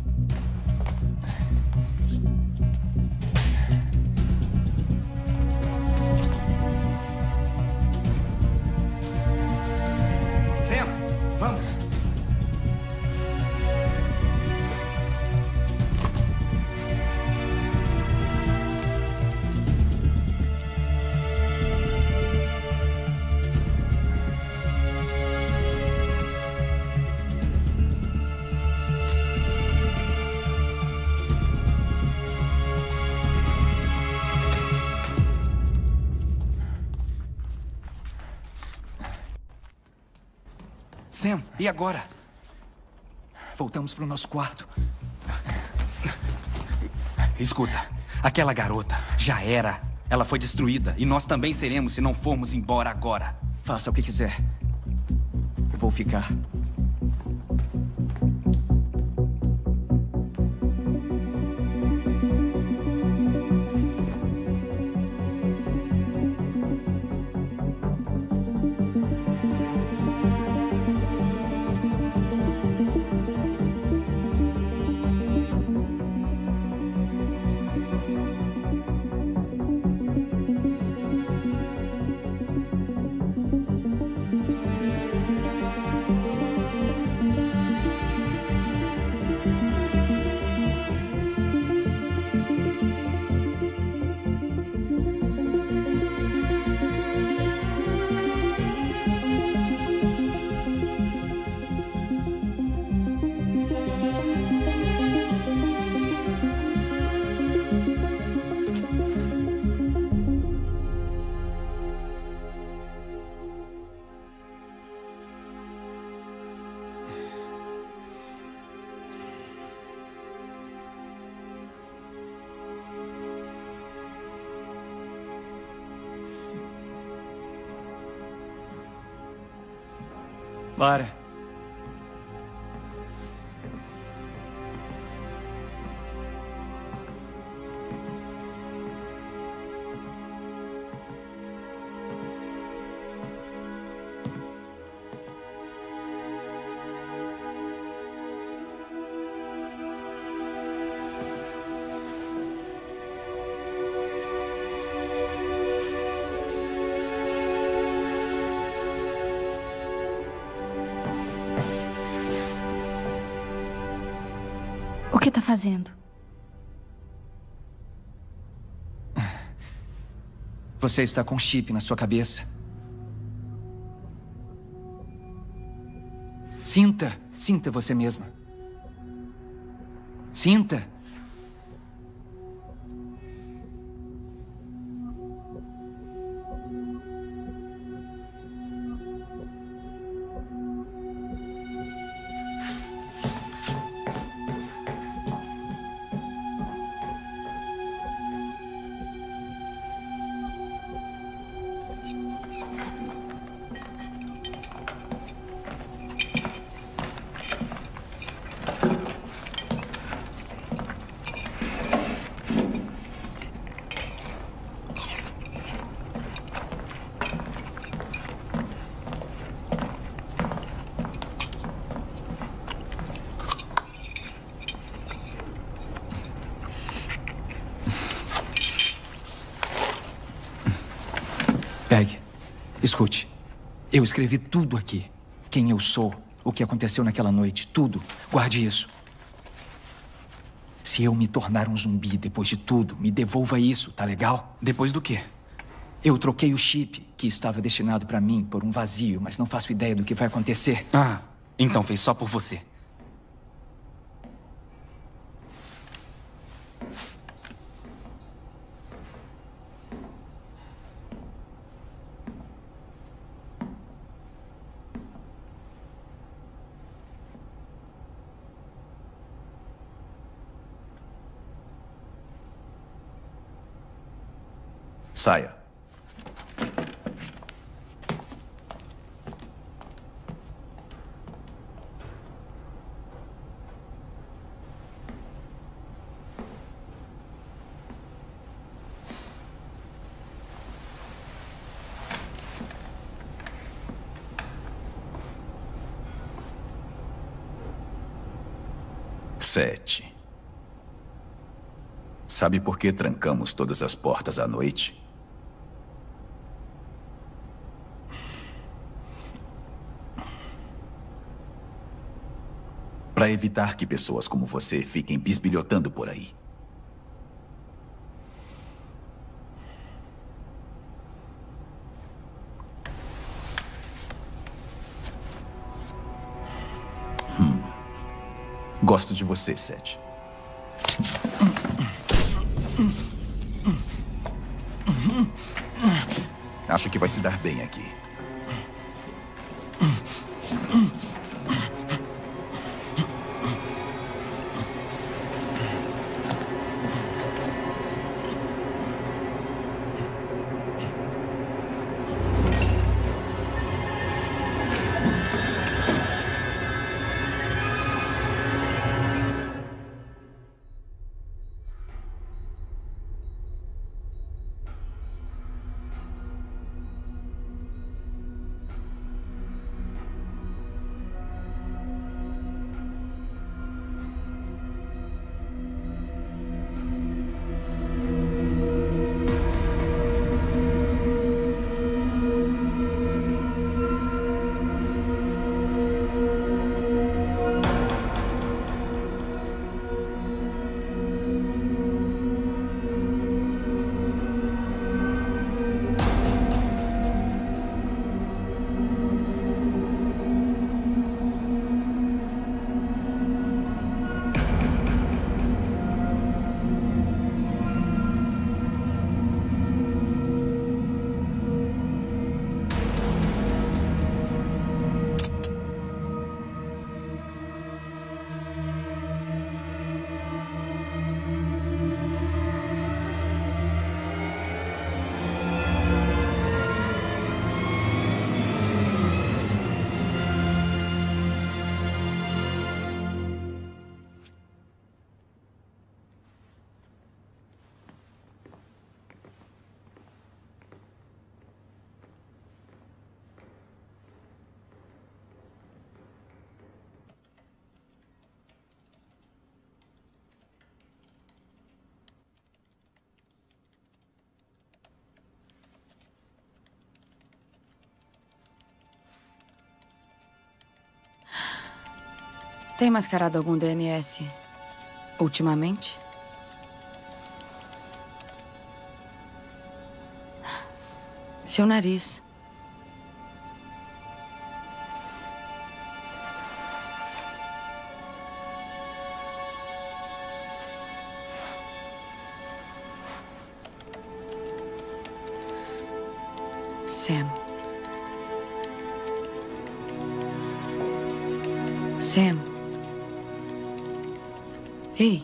Sam, vamos. Sam, e agora?
Voltamos para o nosso quarto.
Escuta, aquela garota já era. Ela foi destruída e nós também seremos se não formos embora agora.
Faça o que quiser. Eu vou ficar. Lara.
O que tá fazendo?
Você está com um chip na sua cabeça. Sinta. Sinta você mesma. Sinta. Peg, escute. Eu escrevi tudo aqui. Quem eu sou, o que aconteceu naquela noite, tudo. Guarde isso.
Se eu me tornar um zumbi depois de tudo, me devolva isso, tá legal?
Depois do quê?
Eu troquei o chip que estava destinado pra mim por um vazio, mas não faço ideia do que vai acontecer.
Ah, então fez só por você.
Saia. Sete. Sabe por que trancamos todas as portas à noite? Para evitar que pessoas como você fiquem bisbilhotando por aí. Gosto de você, Sete. Acho que vai se dar bem aqui.
Tem mascarado algum DNS ultimamente? Seu nariz. Sam. Sam. Ei.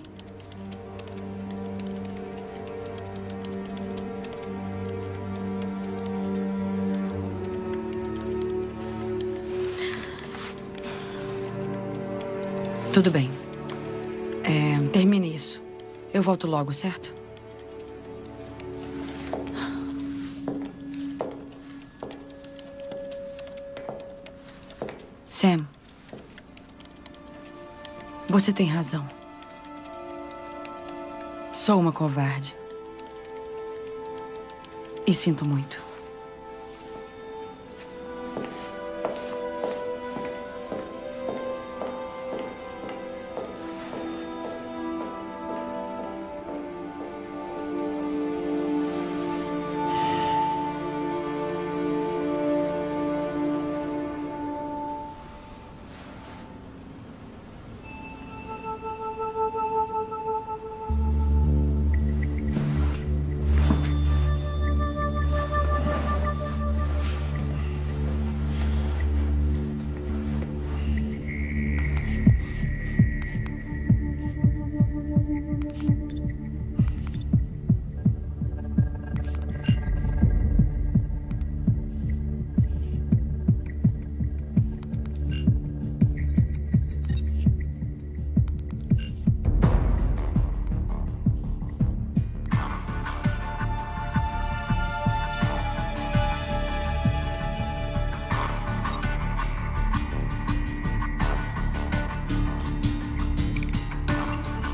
Tudo bem. Termine isso. Eu volto logo, certo? Sam. Você tem razão. Sou uma covarde. E sinto muito.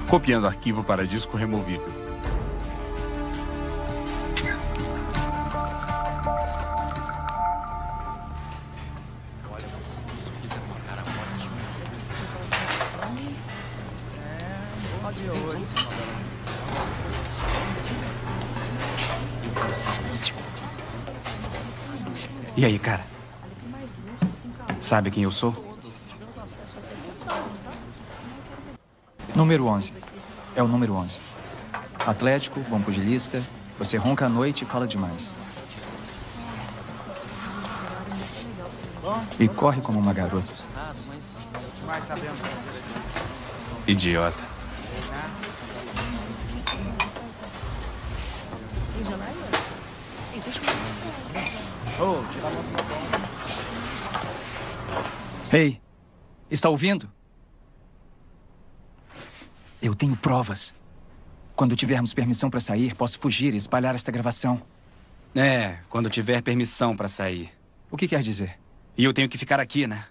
Copiando arquivo para disco removível.
E aí, cara? Sabe quem eu sou?
Número 11. É o número 11. Atlético, bom pugilista. Você ronca à noite e fala demais. E corre como uma garota.
Idiota.
Ei, está ouvindo? Eu tenho provas. Quando tivermos permissão para sair, posso fugir e espalhar esta gravação.
É, quando tiver permissão para sair.
O que quer dizer?
E eu tenho que ficar aqui, né?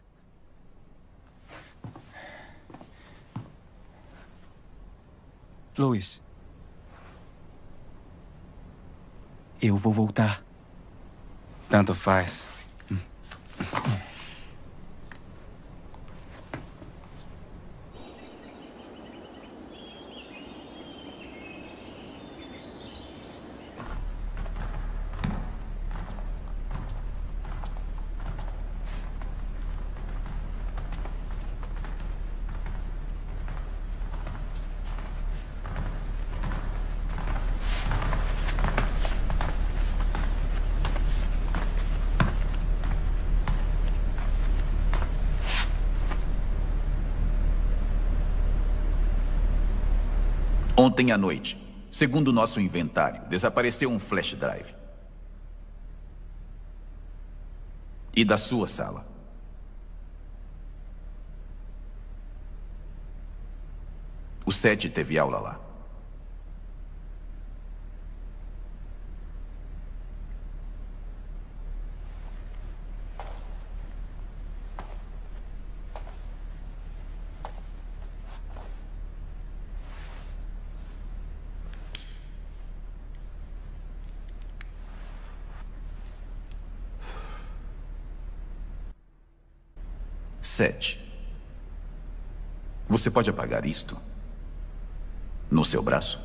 Louis. Eu vou voltar.
Tanto faz.
Ontem à noite, segundo nosso inventário, desapareceu um flash drive. E da sua sala. O 7 teve aula lá. Sete. Você pode apagar isto? No seu braço?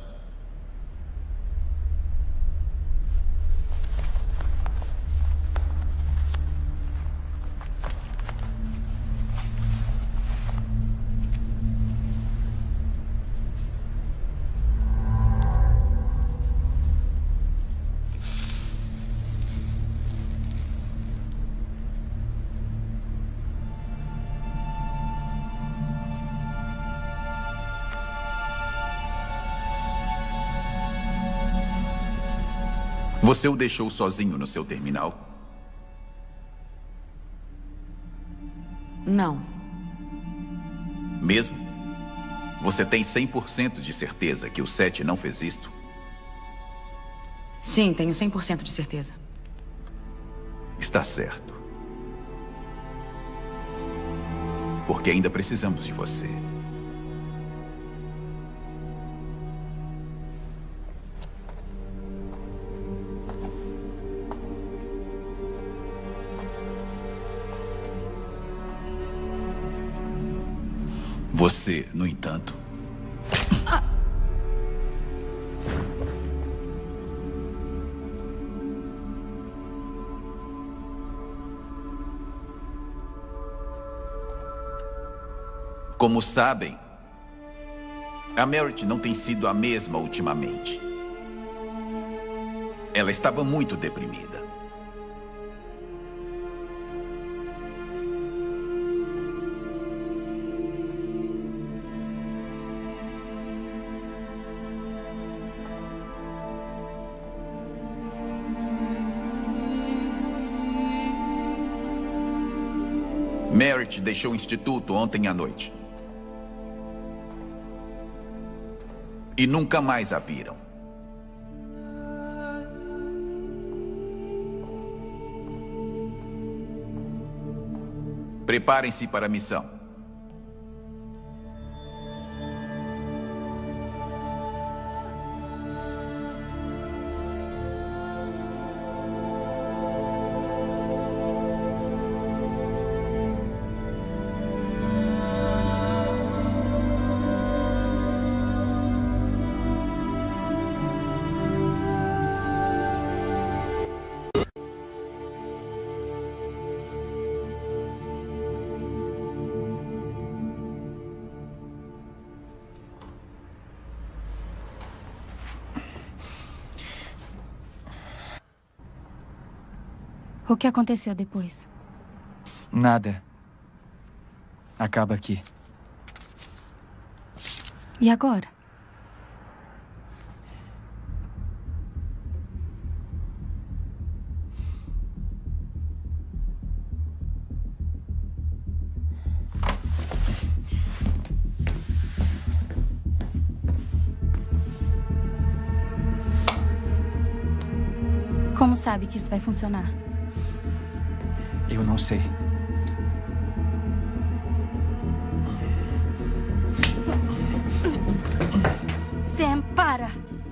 Você o deixou sozinho no seu terminal?
Não.
Mesmo? Você tem 100% de certeza que o 7 não fez isto?
Sim, tenho 100% de certeza.
Está certo. Porque ainda precisamos de você. Você, no entanto... Como sabem, a Merit não tem sido a mesma ultimamente. Ela estava muito deprimida. Merit deixou o instituto ontem à noite. E nunca mais a viram. Preparem-se para a missão.
O que aconteceu depois?
Nada. Acaba aqui.
E agora? Como sabe que isso vai funcionar?
Eu não sei.
Sam, para!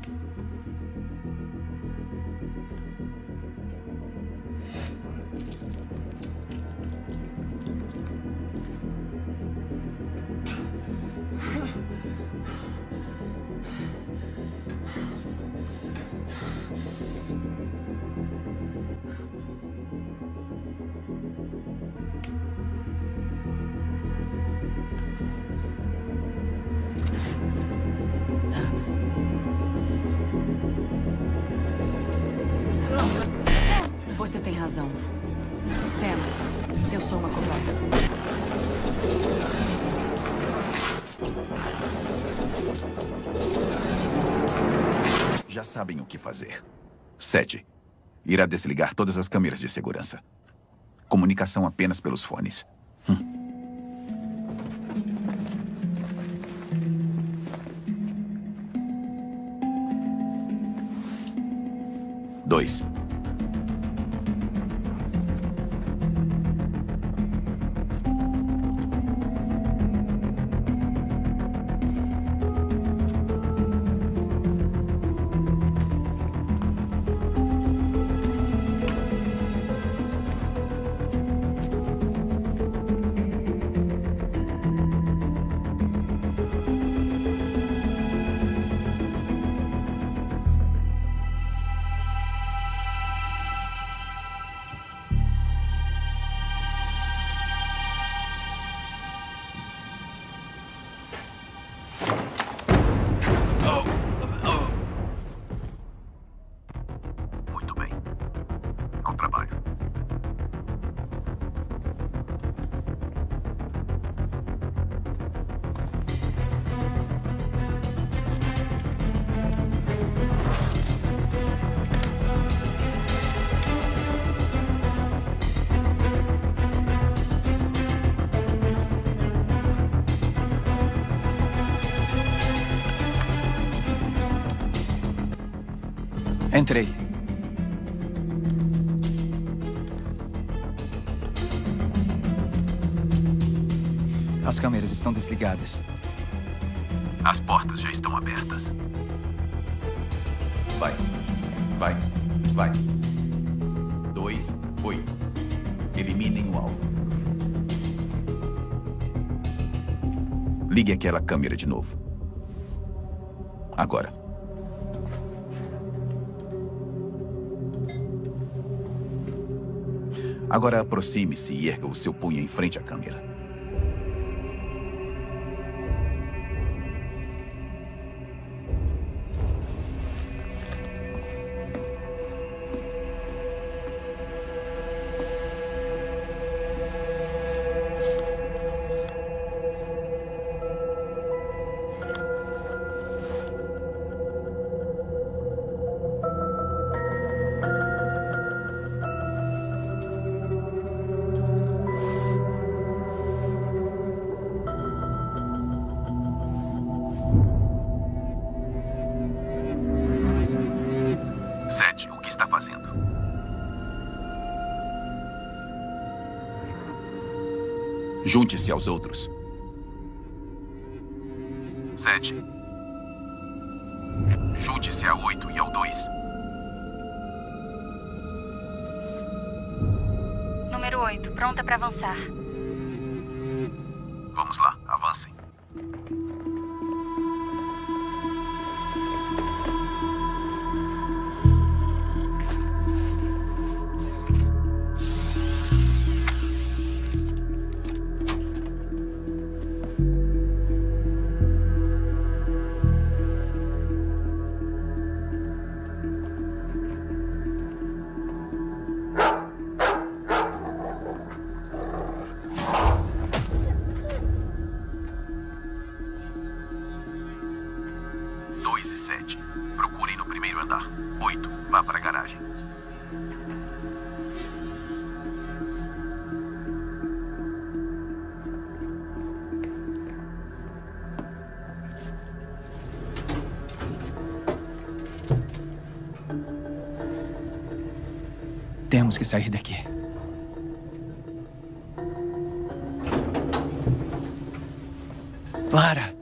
Você tem razão. Sam, eu sou uma cobaia.
Já sabem o que fazer. 7. Irá desligar todas as câmeras de segurança. Comunicação apenas pelos fones. 2. Muito bem. Ao trabalho.
Entrei. As câmeras estão desligadas.
As portas já estão abertas. Vai. Vai. Vai. 2, 8. Eliminem o alvo. Ligue aquela câmera de novo. Agora. Agora aproxime-se e erga o seu punho em frente à câmera. O que está fazendo? Junte-se aos outros. 7. Junte-se a 8 e ao 2.
Número 8, pronta para avançar.
Vamos lá, avancem.
Temos que sair daqui. Lara!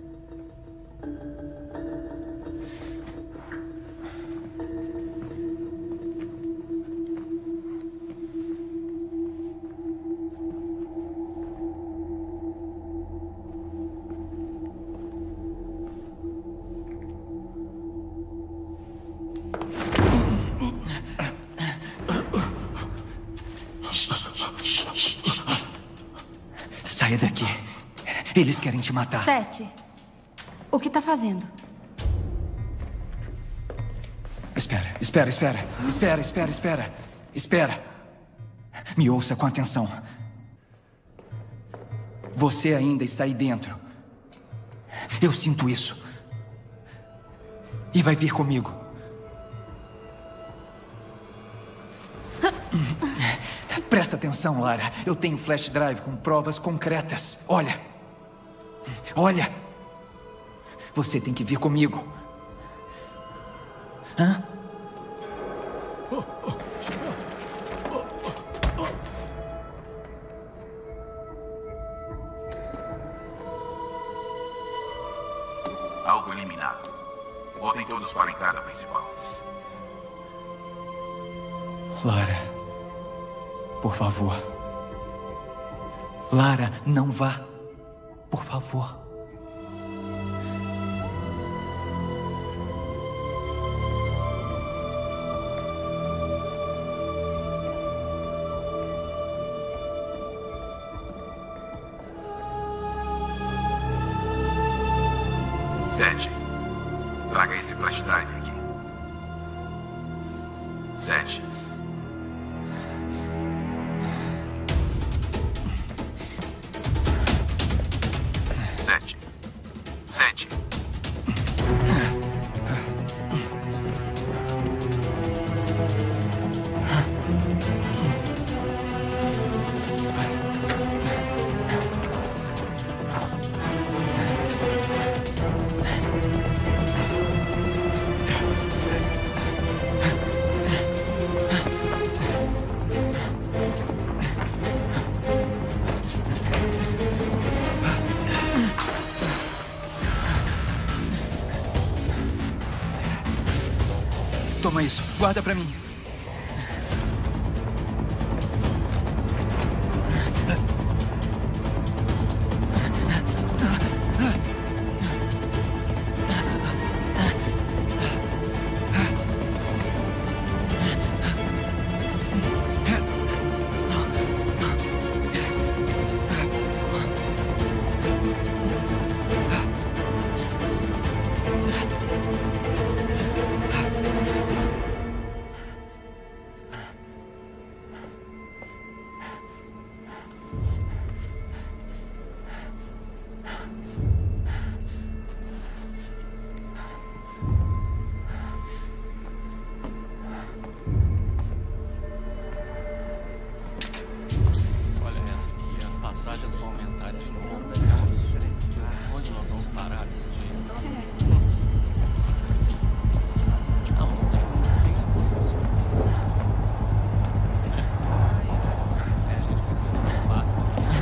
Saia daqui. Eles querem te matar.
7. O que tá fazendo?
Espera. Me ouça com atenção. Você ainda está aí dentro. Eu sinto isso. E vai vir comigo. Presta atenção, Lara. Eu tenho flash drive com provas concretas. Olha. Você tem que vir comigo. Hã?
Alvo eliminado. Voltem todos para a entrada principal.
Lara, por favor. Lara, não vá. Por favor.
Sete. Traga esse flash drive aqui. 7.
Toma isso. Guarda pra mim.
Passagens vão aumentar de novo. Isso é um absurdo. Onde nós vamos parar desse jeito? A gente precisa de uma pasta.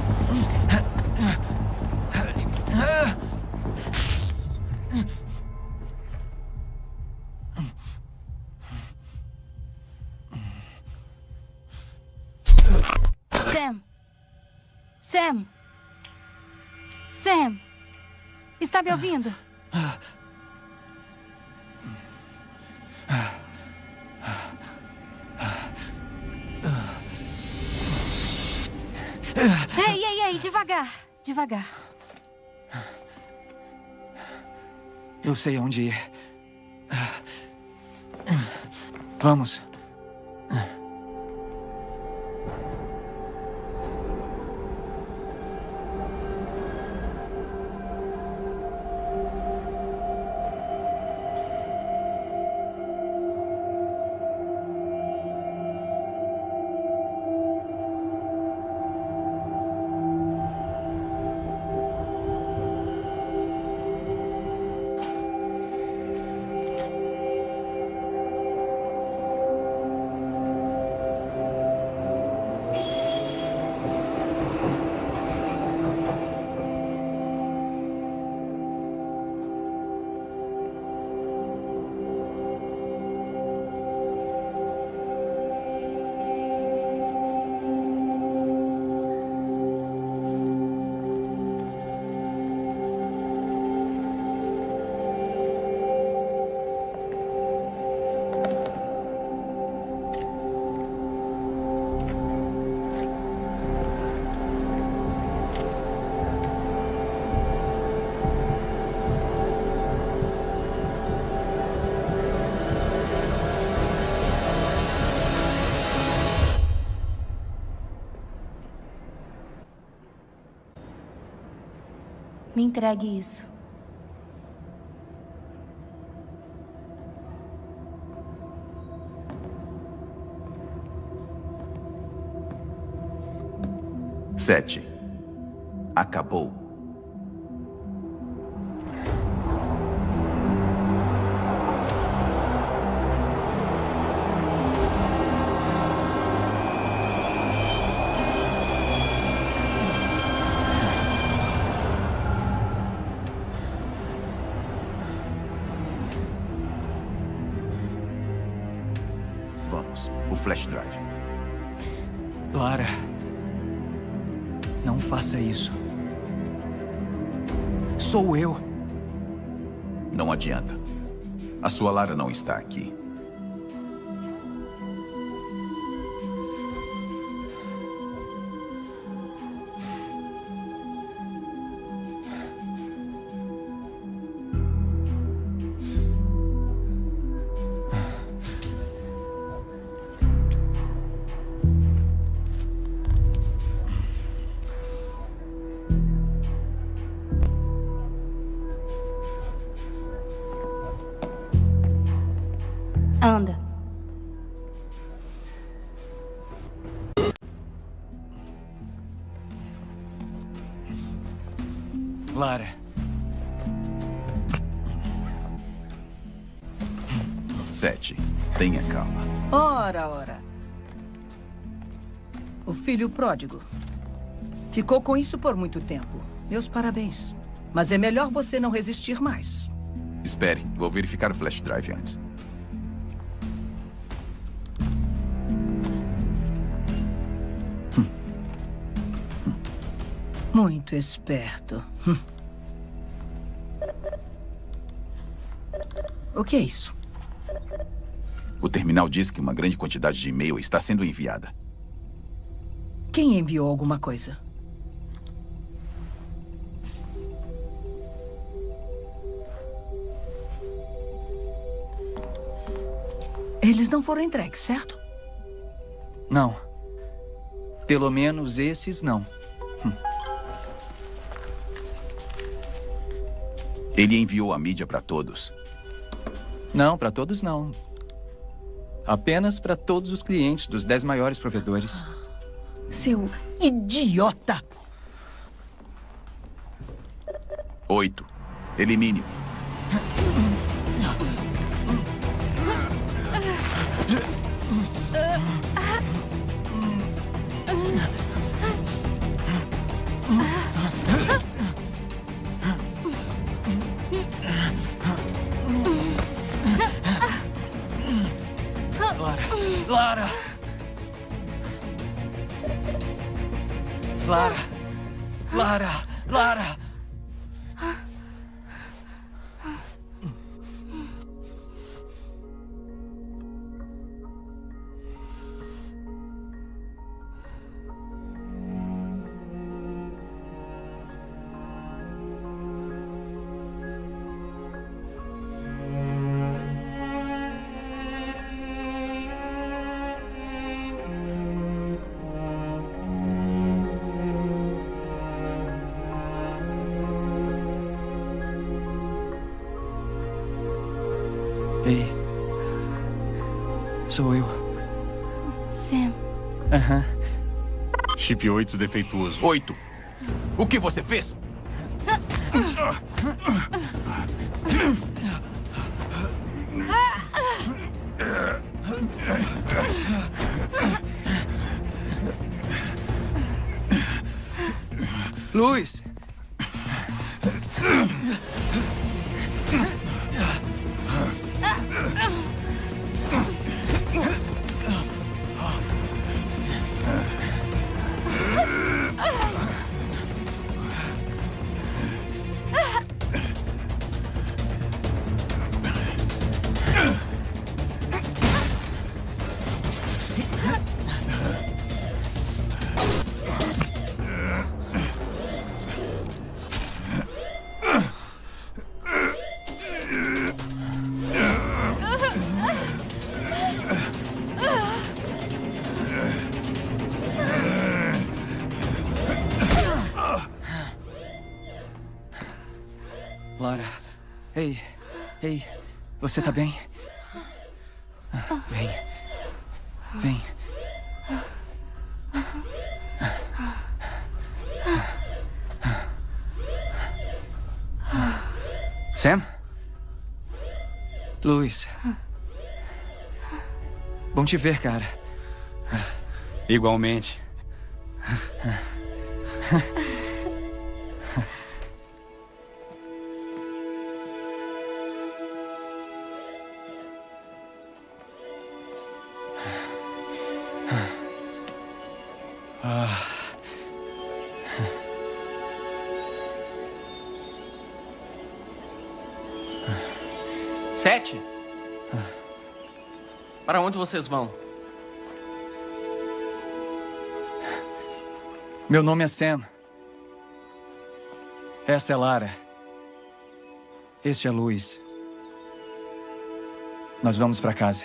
Sam! Está me ouvindo? Ei, devagar.
Eu sei onde ir. Vamos.
Me entregue isso.
Sete. Acabou. Vamos, o flash drive.
Lara, não faça isso. Sou eu.
Não adianta. A sua Lara não está aqui.
Anda.
Lara.
Sete. Tenha calma.
Ora, ora. O filho pródigo. Ficou com isso por muito tempo. Meus parabéns. Mas é melhor você não resistir mais.
Espere, vou verificar o flash drive antes.
Muito esperto. O que é isso?
O terminal diz que uma grande quantidade de e-mail está sendo enviada.
Quem enviou alguma coisa? Eles não foram entregues, certo?
Não. Pelo menos esses não.
Ele enviou a mídia para todos.
Não, para todos não. Apenas para todos os clientes dos 10 maiores provedores.
Seu idiota!
8. Elimine-o.
Lara! Lara! Lara! Lara! Ei. Sou eu.
Sam.
Aham.
Chip 8 defeituoso.
8. O que você fez?
Luiz! Lara. Ei, você tá bem? Vem. Vem.
Sam?
Luiz. Bom te ver, cara.
Igualmente.
Sete? Para onde vocês vão?
Meu nome é Sam. Essa é Lara. Este é Luiz. Nós vamos para casa.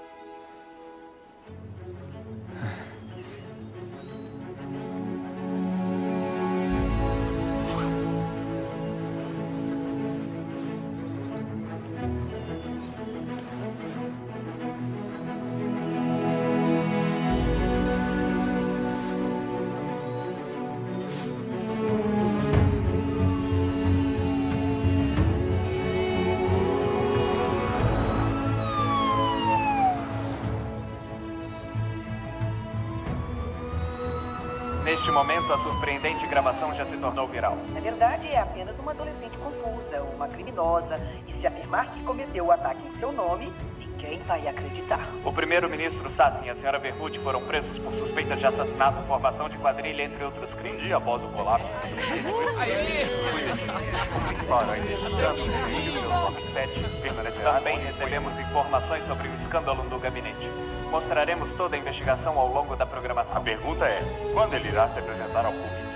Neste momento, a surpreendente gravação já se tornou viral.
Na verdade, é apenas uma adolescente confusa, uma criminosa. E se afirmar que cometeu o ataque em seu nome, ninguém vai acreditar.
O primeiro-ministro Sassin e a senhora Vermouth foram presos por suspeita de assassinato, formação de quadrilha, entre outros crimes. Um dia após o colapso. Também recebemos informações sobre o escândalo no gabinete. Mostraremos toda a investigação ao longo da programação.
A pergunta é, quando ele irá se apresentar ao público?